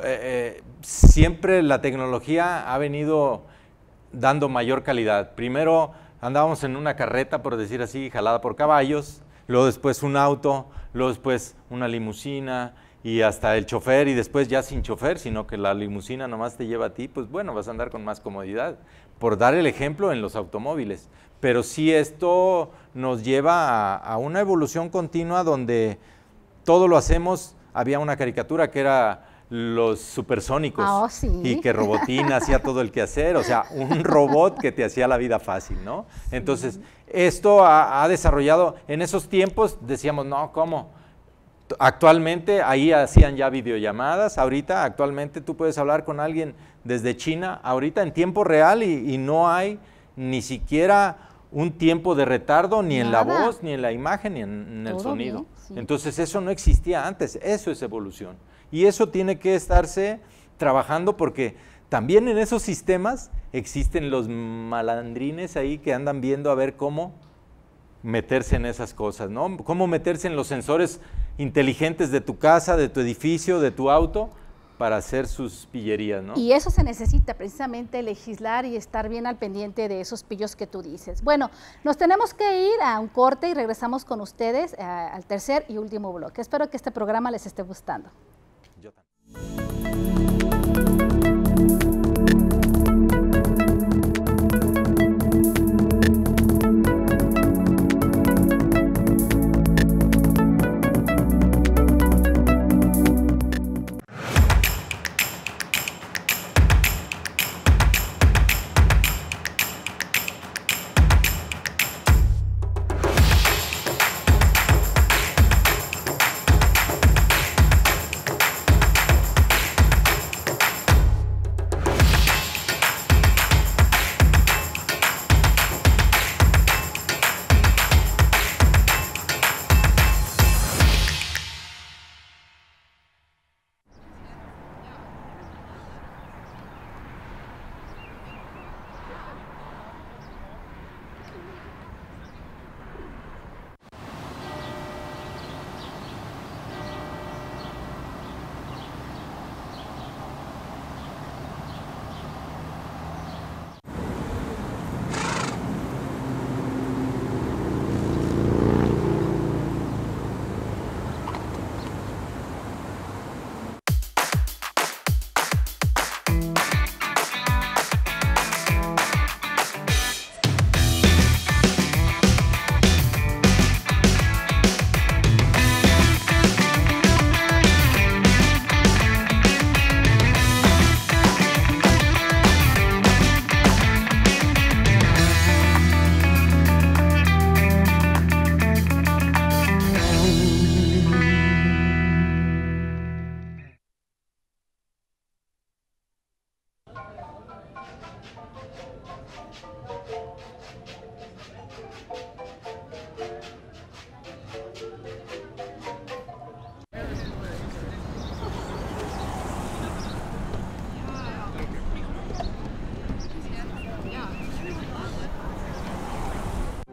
siempre la tecnología ha venido dando mayor calidad. Primero andábamos en una carreta, por decir así, jalada por caballos, luego después un auto, luego después una limusina y hasta el chofer, y después ya sin chofer, sino que la limusina nomás te lleva a ti, pues bueno, vas a andar con más comodidad. Por dar el ejemplo en los automóviles. Pero sí, esto nos lleva a una evolución continua donde todo lo hacemos. Había una caricatura que era los supersónicos, y que Robotín hacía todo el quehacer, o sea, un robot que te hacía la vida fácil, ¿no? Entonces, esto ha desarrollado, en esos tiempos decíamos, no, ¿cómo? Actualmente ahí hacían ya videollamadas, actualmente tú puedes hablar con alguien desde China, ahorita en tiempo real, y no hay ni siquiera un tiempo de retardo, ni en la voz, ni en la imagen, ni en el sonido. Entonces eso no existía antes, eso es evolución. Y eso tiene que estarse trabajando, porque también en esos sistemas existen los malandrines ahí que andan viendo a ver cómo meterse en esas cosas, ¿no? Cómo meterse en los sensores inteligentes de tu casa, de tu edificio, de tu auto, para hacer sus pillerías, ¿no? Y eso se necesita, precisamente legislar y estar bien al pendiente de esos pillos que tú dices. Bueno, nos tenemos que ir a un corte y regresamos con ustedes al tercer y último bloque. Espero que este programa les esté gustando. Yo también.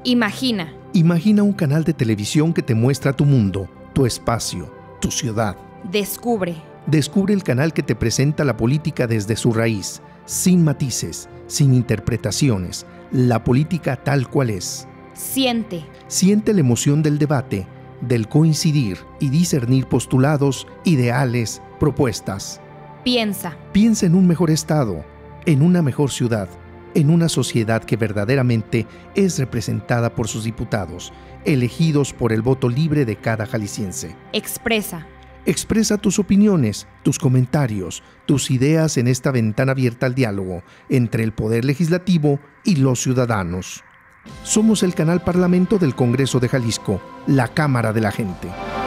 Imagina. Imagina un canal de televisión que te muestra tu mundo, tu espacio, tu ciudad. Descubre. Descubre el canal que te presenta la política desde su raíz, sin matices, sin interpretaciones, la política tal cual es. Siente. Siente la emoción del debate, del coincidir y discernir postulados, ideales, propuestas. Piensa. Piensa en un mejor estado, en una mejor ciudad, en una sociedad que verdaderamente es representada por sus diputados, elegidos por el voto libre de cada jalisciense. Expresa. Expresa tus opiniones, tus comentarios, tus ideas en esta ventana abierta al diálogo entre el Poder Legislativo y los ciudadanos. Somos el canal Parlamento del Congreso de Jalisco, la Cámara de la Gente.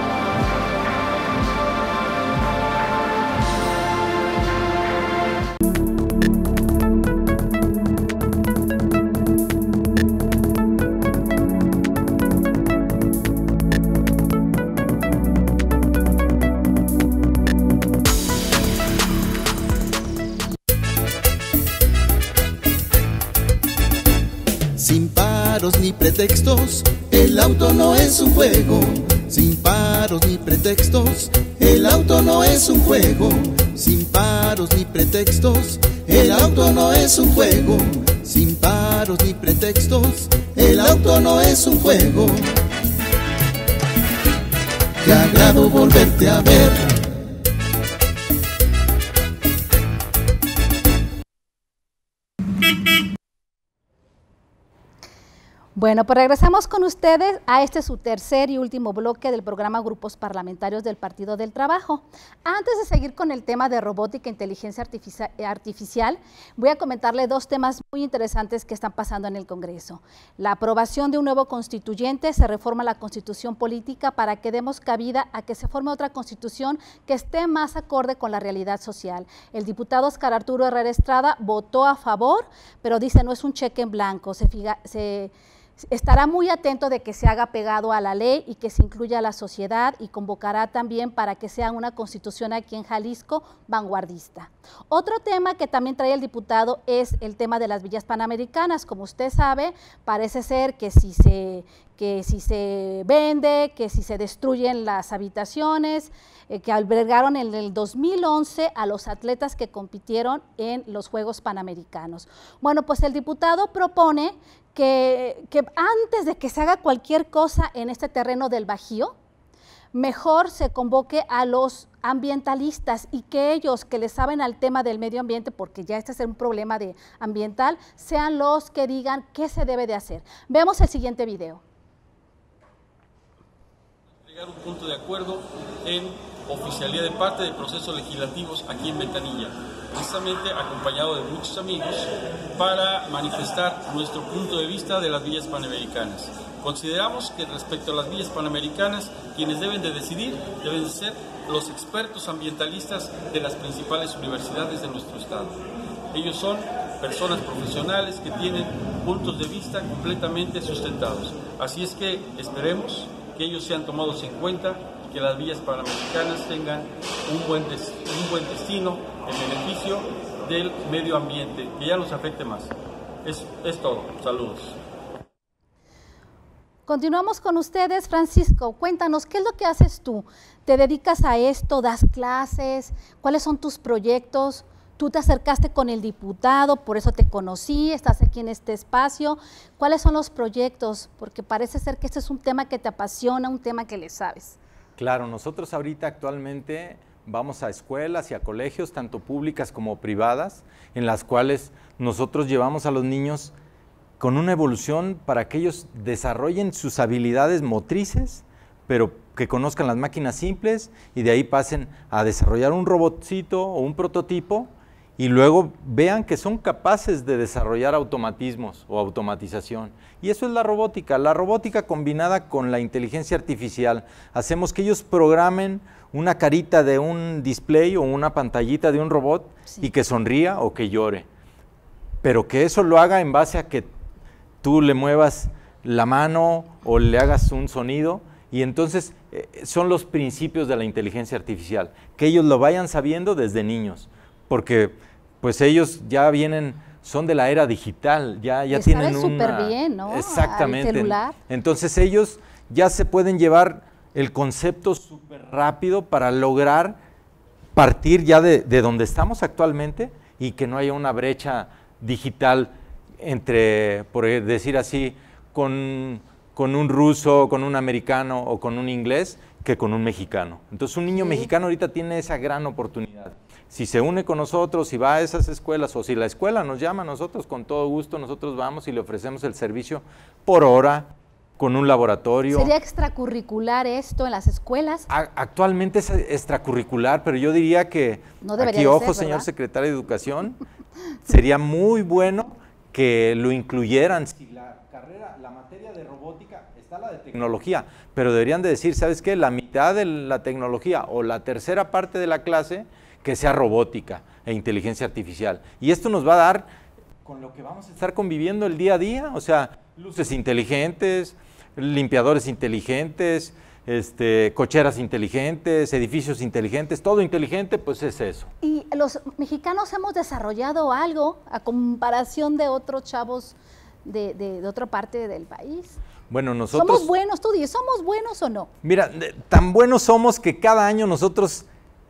Sin paros ni pretextos, el auto no es un juego. Sin paros ni pretextos, el auto no es un juego. Sin paros ni pretextos, el auto no es un juego. Sin paros ni pretextos, el auto no es un juego. Qué agrado volverte a ver. Bueno, pues regresamos con ustedes a este su tercer y último bloque del programa Grupos Parlamentarios del Partido del Trabajo. Antes de seguir con el tema de robótica e inteligencia artificial, voy a comentarle dos temas muy interesantes que están pasando en el Congreso. La aprobación de un nuevo constituyente, se reforma la Constitución política para que demos cabida a que se forme otra Constitución que esté más acorde con la realidad social. El diputado Óscar Arturo Herrera Estrada votó a favor, pero dice no es un cheque en blanco, estará muy atento de que se haga pegado a la ley y que se incluya a la sociedad y convocará también para que sea una constitución aquí en Jalisco vanguardista. Otro tema que también trae el diputado es el tema de las villas panamericanas. Como usted sabe, parece ser que si se vende, que si se destruyen las habitaciones que albergaron en el 2011 a los atletas que compitieron en los Juegos Panamericanos. Bueno, pues el diputado propone que antes de que se haga cualquier cosa en este terreno del Bajío, mejor se convoque a los ambientalistas y que ellos que le saben al tema del medio ambiente, porque ya este es un problema ambiental, sean los que digan qué se debe de hacer. Veamos el siguiente video. Llegar a un punto de acuerdo en oficialía de parte de procesos legislativos aquí en Ventanilla, precisamente acompañado de muchos amigos para manifestar nuestro punto de vista de las villas panamericanas. Consideramos que respecto a las villas panamericanas, quienes deben de decidir deben de ser los expertos ambientalistas de las principales universidades de nuestro estado. Ellos son personas profesionales que tienen puntos de vista completamente sustentados. Así es que esperemos que ellos sean tomados en cuenta y que las villas panamericanas tengan un buen destino en beneficio del medio ambiente, que ya nos afecte más. Es todo. Saludos. Continuamos con ustedes. Francisco, cuéntanos, ¿qué es lo que haces tú? ¿Te dedicas a esto? ¿Das clases? ¿Cuáles son tus proyectos? Tú te acercaste con el diputado, por eso te conocí, estás aquí en este espacio. ¿Cuáles son los proyectos? Porque parece ser que este es un tema que te apasiona, un tema que le sabes. Claro, nosotros ahorita actualmente vamos a escuelas y a colegios, tanto públicas como privadas, en las cuales nosotros llevamos a los niños con una evolución para que ellos desarrollen sus habilidades motrices, pero que conozcan las máquinas simples y de ahí pasen a desarrollar un robotcito o un prototipo y luego vean que son capaces de desarrollar automatismos o automatización. Y eso es la robótica combinada con la inteligencia artificial. Hacemos que ellos programen una carita de un display o una pantallita de un robot y que sonría o que llore. Pero que eso lo haga en base a que tú le muevas la mano o le hagas un sonido. Y entonces son los principios de la inteligencia artificial, que ellos lo vayan sabiendo desde niños, porque pues ellos ya vienen son de la era digital, ya tienen súper bien, ¿no? Exactamente. Al celular. Entonces ellos ya se pueden llevar el concepto súper rápido para lograr partir ya de donde estamos actualmente y que no haya una brecha digital entre, por decir así, con un ruso, con un americano o con un inglés que con un mexicano. Entonces un niño mexicano ahorita tiene esa gran oportunidad. Si se une con nosotros, si va a esas escuelas o si la escuela nos llama a nosotros, con todo gusto nosotros vamos y le ofrecemos el servicio por hora, con un laboratorio. ¿Sería extracurricular esto en las escuelas? Actualmente es extracurricular, pero yo diría que, no debería aquí, ojo, ser, señor secretario de Educación, sería muy bueno que lo incluyeran. Si la carrera, la materia de robótica, está la de tecnología, pero deberían de decir, ¿sabes qué? La mitad de la tecnología o la tercera parte de la clase que sea robótica e inteligencia artificial. Y esto nos va a dar con lo que vamos a estar conviviendo el día a día, o sea, luces inteligentes, limpiadores inteligentes, cocheras inteligentes, edificios inteligentes, todo inteligente, pues es eso. Y los mexicanos hemos desarrollado algo a comparación de otros chavos de otra parte del país. Bueno, nosotros... ¿Somos buenos, tú dices, somos buenos o no? Mira, tan buenos somos que cada año nosotros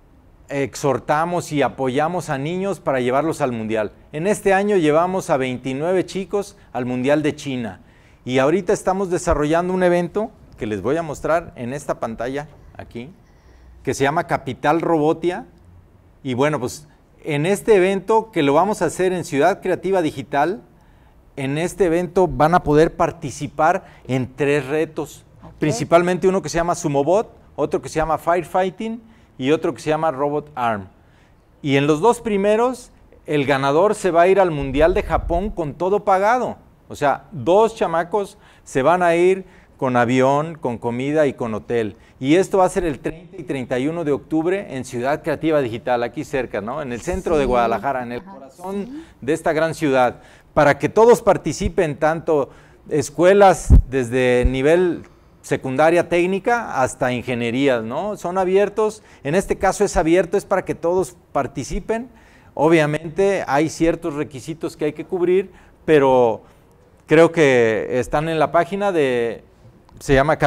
exhortamos y apoyamos a niños para llevarlos al Mundial. En este año llevamos a 29 chicos al Mundial de China. Y ahorita estamos desarrollando un evento que les voy a mostrar en esta pantalla, aquí, que se llama Capital Robotia. Y bueno, pues en este evento que lo vamos a hacer en Ciudad Creativa Digital, en este evento van a poder participar en 3 retos. Principalmente uno que se llama Sumobot, otro que se llama Firefighting y otro que se llama Robot Arm. Y en los 2 primeros, el ganador se va a ir al Mundial de Japón con todo pagado. O sea, 2 chamacos se van a ir con avión, con comida y con hotel. Y esto va a ser el 30 y 31 de octubre en Ciudad Creativa Digital, aquí cerca, ¿no? En el centro de Guadalajara, en el corazón de esta gran ciudad, para que todos participen, tanto escuelas desde nivel secundaria técnica hasta ingenierías, ¿no? Son abiertos, en este caso es abierto, es para que todos participen. Obviamente hay ciertos requisitos que hay que cubrir, pero creo que están en la página se llama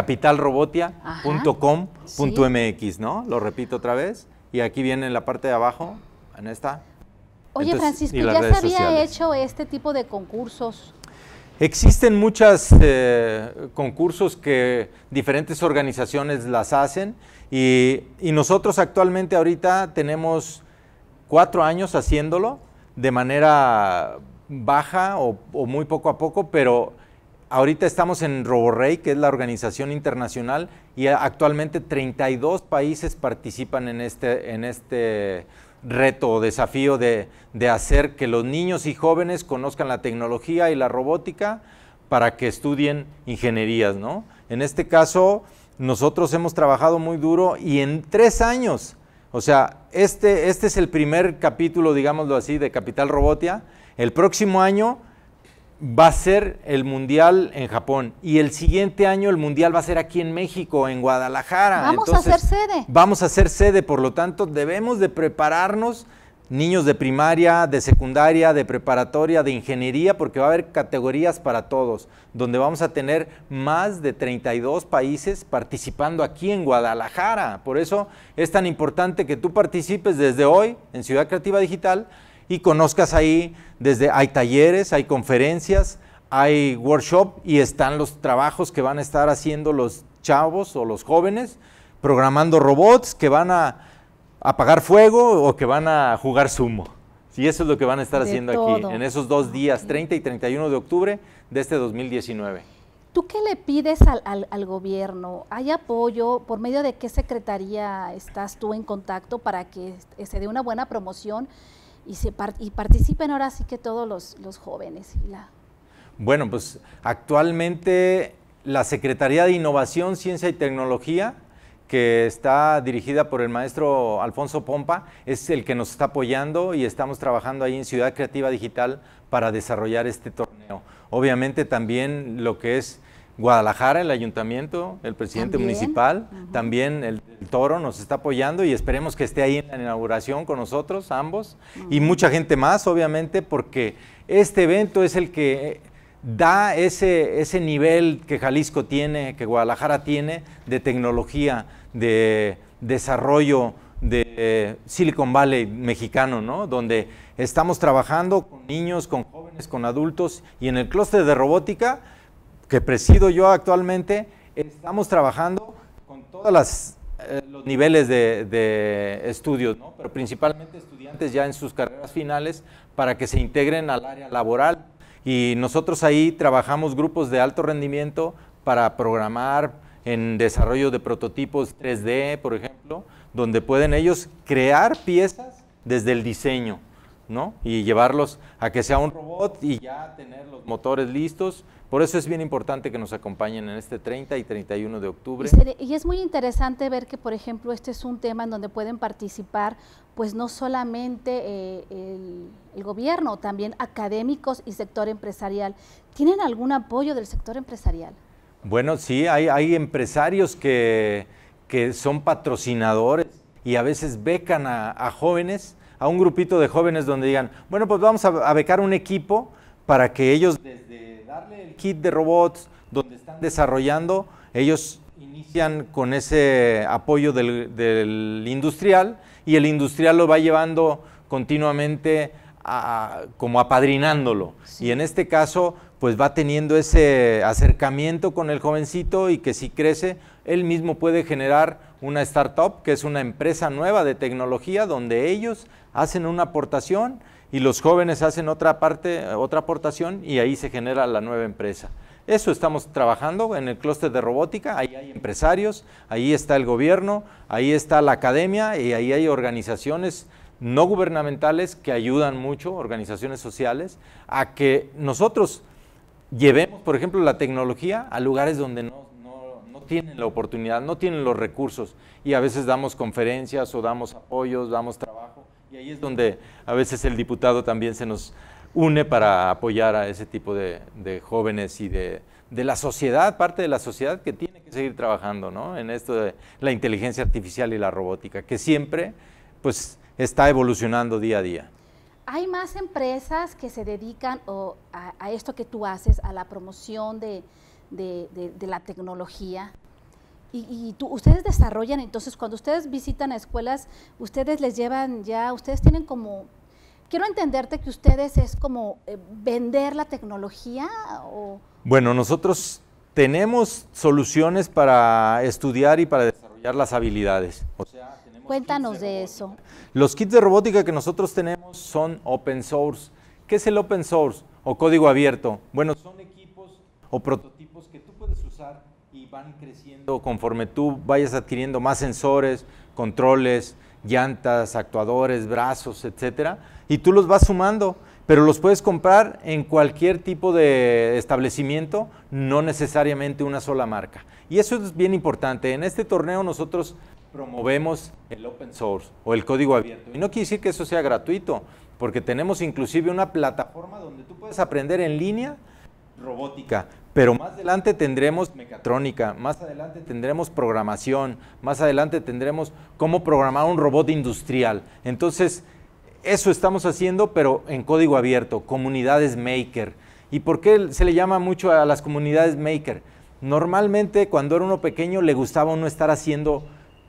capitalrobotia.com.mx, ¿no? Lo repito otra vez, y aquí viene en la parte de abajo, en esta. Oye, Entonces, Francisco, ¿ya se había hecho este tipo de concursos? Existen muchos concursos que diferentes organizaciones las hacen y nosotros actualmente ahorita tenemos 4 años haciéndolo de manera baja o muy poco a poco, pero ahorita estamos en RoboRey, que es la organización internacional, y actualmente 32 países participan en este reto o desafío de hacer que los niños y jóvenes conozcan la tecnología y la robótica para que estudien ingenierías, ¿no? En este caso, nosotros hemos trabajado muy duro y en 3 años, o sea, este es el primer capítulo, digámoslo así, de Capital Robotia. El próximo año va a ser el Mundial en Japón y el siguiente año el Mundial va a ser aquí en México, en Guadalajara. Vamos a ser sede. Vamos a ser sede, por lo tanto debemos de prepararnos, niños de primaria, de secundaria, de preparatoria, de ingeniería, porque va a haber categorías para todos, donde vamos a tener más de 32 países participando aquí en Guadalajara. Por eso es tan importante que tú participes desde hoy en Ciudad Creativa Digital y conozcas ahí, hay talleres, hay conferencias, hay workshop y están los trabajos que van a estar haciendo los chavos o los jóvenes, programando robots que van a apagar fuego o que van a jugar sumo. Y eso es lo que van a estar haciendo aquí, en esos 2 días, 30 y 31 de octubre de este 2019. ¿Tú qué le pides al gobierno? ¿Hay apoyo? ¿Por medio de qué secretaría estás tú en contacto para que se dé una buena promoción y participen ahora sí que todos los jóvenes? Bueno, pues actualmente la Secretaría de Innovación, Ciencia y Tecnología, que está dirigida por el maestro Alfonso Pompa, es el que nos está apoyando y estamos trabajando ahí en Ciudad Creativa Digital para desarrollar este torneo. Obviamente también lo que es Guadalajara, el ayuntamiento, el presidente municipal, también el Toro nos está apoyando y esperemos que esté ahí en la inauguración con nosotros, ambos, y mucha gente más, obviamente, porque este evento es el que da ese nivel que Jalisco tiene, que Guadalajara tiene, de tecnología, de desarrollo de Silicon Valley mexicano, ¿no? Donde estamos trabajando con niños, con jóvenes, con adultos, y en el clúster de robótica, que presido yo actualmente, estamos trabajando con todos los niveles de estudios, ¿no? Pero principalmente estudiantes ya en sus carreras finales para que se integren al área laboral. Y nosotros ahí trabajamos grupos de alto rendimiento para programar en desarrollo de prototipos 3D, por ejemplo, donde pueden ellos crear piezas desde el diseño, ¿no? Y llevarlos a que sea un robot y ya tener los motores listos. Por eso es bien importante que nos acompañen en este 30 y 31 de octubre. Y es muy interesante ver que, por ejemplo, este es un tema en donde pueden participar, pues no solamente el gobierno, también académicos y sector empresarial. ¿Tienen algún apoyo del sector empresarial? Bueno, sí, hay empresarios que son patrocinadores y a veces becan a jóvenes, a un grupito de jóvenes donde digan, bueno, pues vamos a becar un equipo para que ellos, desde darle el kit de robots donde están desarrollando, ellos inician con ese apoyo del industrial, y el industrial lo va llevando continuamente como apadrinándolo. Sí. Y en este caso, pues va teniendo ese acercamiento con el jovencito, y que si crece, él mismo puede generar una startup, que es una empresa nueva de tecnología, donde ellos hacen una aportación y los jóvenes hacen otra aportación, y ahí se genera la nueva empresa. Eso estamos trabajando en el clúster de robótica. Ahí hay empresarios, ahí está el gobierno, ahí está la academia, y ahí hay organizaciones no gubernamentales que ayudan mucho, organizaciones sociales, a que nosotros llevemos, por ejemplo, la tecnología a lugares donde no tienen la oportunidad, no tienen los recursos, y a veces damos conferencias o damos apoyos, damos trabajo, y ahí es donde a veces el diputado también se nos une para apoyar a ese tipo de jóvenes y de la sociedad, parte de la sociedad que tiene que seguir trabajando, ¿no? En esto de la inteligencia artificial y la robótica, que siempre pues está evolucionando día a día. ¿Hay más empresas que se dedican a esto que tú haces, a la promoción de la tecnología? Y ustedes desarrollan, entonces, cuando ustedes visitan escuelas, ustedes les llevan ya, ustedes tienen como, quiero entenderte que ustedes es como vender la tecnología o... Bueno, nosotros tenemos soluciones para estudiar y para desarrollar las habilidades. O sea, cuéntanos de eso. Los kits de robótica que nosotros tenemos son open source. ¿Qué es el open source o código abierto? Bueno, son equipos o prototipos que tú puedes usar y van creciendo conforme tú vayas adquiriendo más sensores, controles, llantas, actuadores, brazos, etcétera, y tú los vas sumando, pero los puedes comprar en cualquier tipo de establecimiento, no necesariamente una sola marca. Y eso es bien importante. En este torneo nosotros promovemos el open source o el código abierto. Y no quiere decir que eso sea gratuito, porque tenemos inclusive una plataforma donde tú puedes aprender en línea robótica, pero más adelante tendremos mecatrónica, más adelante tendremos programación, más adelante tendremos cómo programar un robot industrial. Entonces, eso estamos haciendo, pero en código abierto, comunidades maker. ¿Y por qué se le llama mucho a las comunidades maker? Normalmente, cuando era uno pequeño, le gustaba uno estar haciendo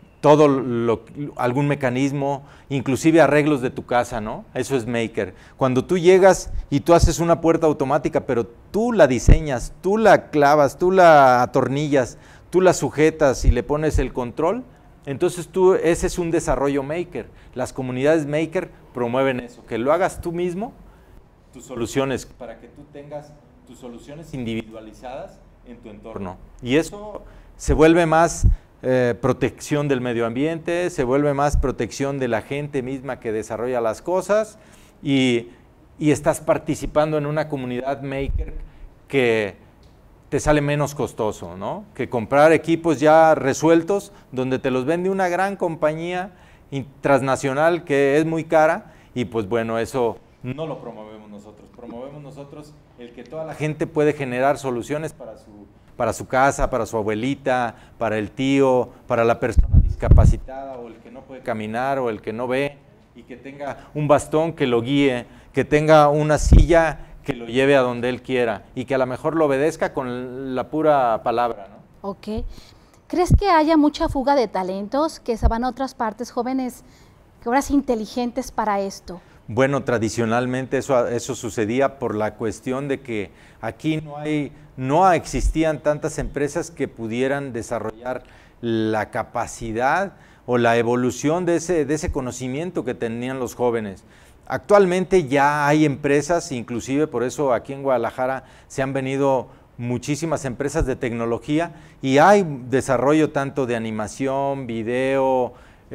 algún mecanismo, inclusive arreglos de tu casa, ¿no? Eso es maker. Cuando tú llegas y tú haces una puerta automática, pero tú la diseñas, tú la clavas, tú la atornillas, tú la sujetas y le pones el control, entonces ese es un desarrollo maker. Las comunidades maker promueven eso, que lo hagas tú mismo, tus soluciones, para que tú tengas tus soluciones individualizadas en tu entorno. Y eso se vuelve más protección del medio ambiente, se vuelve más protección de la gente misma que desarrolla las cosas, y estás participando en una comunidad maker que te sale menos costoso, ¿no? Que comprar equipos ya resueltos donde te los vende una gran compañía transnacional que es muy cara, y pues bueno, eso no lo promovemos nosotros el que toda la gente puede generar soluciones para su casa, para su abuelita, para el tío, para la persona discapacitada o el que no puede caminar o el que no ve, y que tenga un bastón que lo guíe, que tenga una silla que lo lleve a donde él quiera y que a lo mejor lo obedezca con la pura palabra, ¿no? Ok. ¿Crees que haya mucha fuga de talentos, que se van a otras partes, jóvenes que ahora son inteligentes para esto? Bueno, tradicionalmente eso sucedía por la cuestión de que aquí no existían tantas empresas que pudieran desarrollar la capacidad o la evolución de ese conocimiento que tenían los jóvenes. Actualmente ya hay empresas, inclusive por eso aquí en Guadalajara se han venido muchísimas empresas de tecnología y hay desarrollo tanto de animación, video,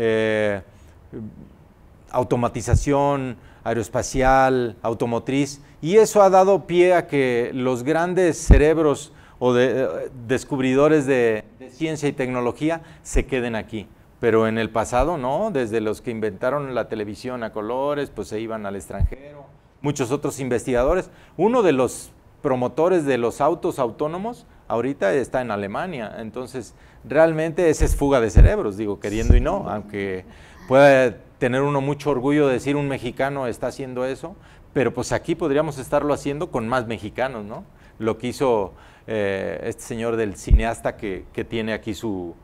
automatización aeroespacial, automotriz, y eso ha dado pie a que los grandes cerebros o descubridores de ciencia y tecnología se queden aquí. Pero en el pasado no, desde los que inventaron la televisión a colores, pues se iban al extranjero, muchos otros investigadores. Uno de los promotores de los autos autónomos ahorita está en Alemania, entonces realmente esa es fuga de cerebros, digo, queriendo y no, aunque pueda tener uno mucho orgullo de decir un mexicano está haciendo eso, pero pues aquí podríamos estarlo haciendo con más mexicanos, ¿no? Lo que hizo este señor del cineasta que tiene aquí su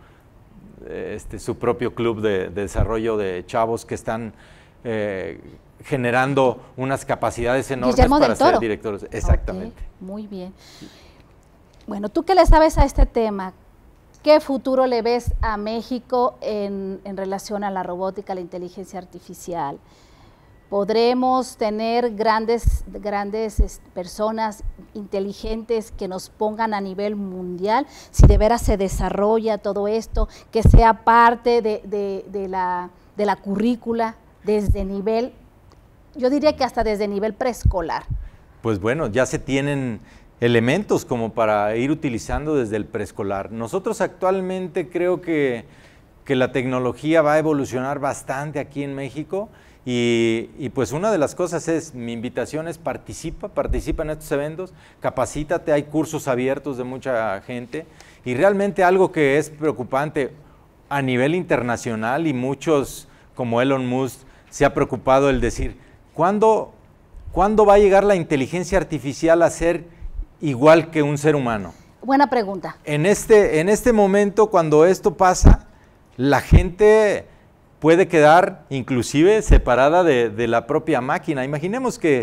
propio club de desarrollo de chavos que están generando unas capacidades enormes para ser directores. Exactamente. Okay, muy bien. Bueno, tú que le sabes a este tema, ¿qué futuro le ves a México en relación a la robótica, la inteligencia artificial? ¿Podremos tener grandes personas inteligentes que nos pongan a nivel mundial? Si de veras se desarrolla todo esto, que sea parte de la currícula desde nivel, yo diría que hasta desde nivel preescolar. Pues bueno, ya se tienen elementos como para ir utilizando desde el preescolar. Nosotros actualmente creo que la tecnología va a evolucionar bastante aquí en México y pues una de las cosas es, mi invitación es participa en estos eventos, capacítate, hay cursos abiertos de mucha gente y realmente algo que es preocupante a nivel internacional y muchos como Elon Musk se ha preocupado el decir, ¿cuándo va a llegar la inteligencia artificial a ser igual que un ser humano? Buena pregunta. En este momento, cuando esto pasa, la gente puede quedar inclusive separada de la propia máquina. Imaginemos que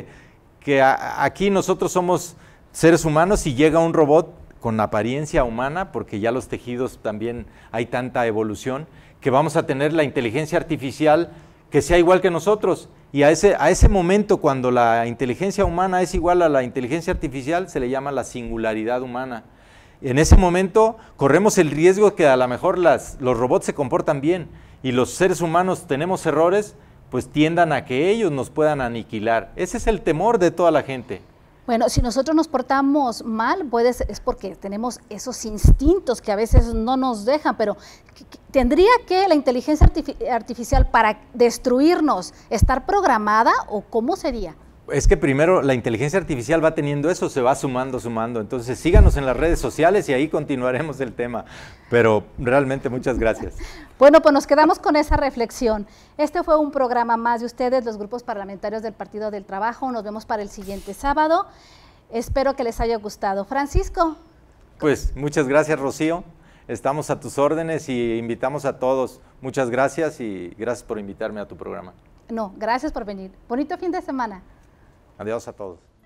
aquí nosotros somos seres humanos y llega un robot con apariencia humana, porque ya los tejidos también hay tanta evolución, que vamos a tener la inteligencia artificial que sea igual que nosotros. Y a ese momento, cuando la inteligencia humana es igual a la inteligencia artificial, se le llama la singularidad humana. En ese momento corremos el riesgo que a lo mejor los robots se comportan bien y los seres humanos tenemos errores, pues tiendan a que ellos nos puedan aniquilar. Ese es el temor de toda la gente. Bueno, si nosotros nos portamos mal, es porque tenemos esos instintos que a veces no nos dejan, pero ¿tendría que la inteligencia artificial para destruirnos estar programada o cómo sería? Es que primero la inteligencia artificial va teniendo eso, se va sumando, entonces síganos en las redes sociales y ahí continuaremos el tema, pero realmente muchas gracias. Bueno, pues nos quedamos con esa reflexión. Este fue un programa más de ustedes, los grupos parlamentarios del Partido del Trabajo. Nos vemos para el siguiente sábado. Espero que les haya gustado. Francisco. Pues muchas gracias, Rocío. Estamos a tus órdenes y invitamos a todos. Muchas gracias y gracias por invitarme a tu programa. No, gracias por venir. Bonito fin de semana. Adiós a todos.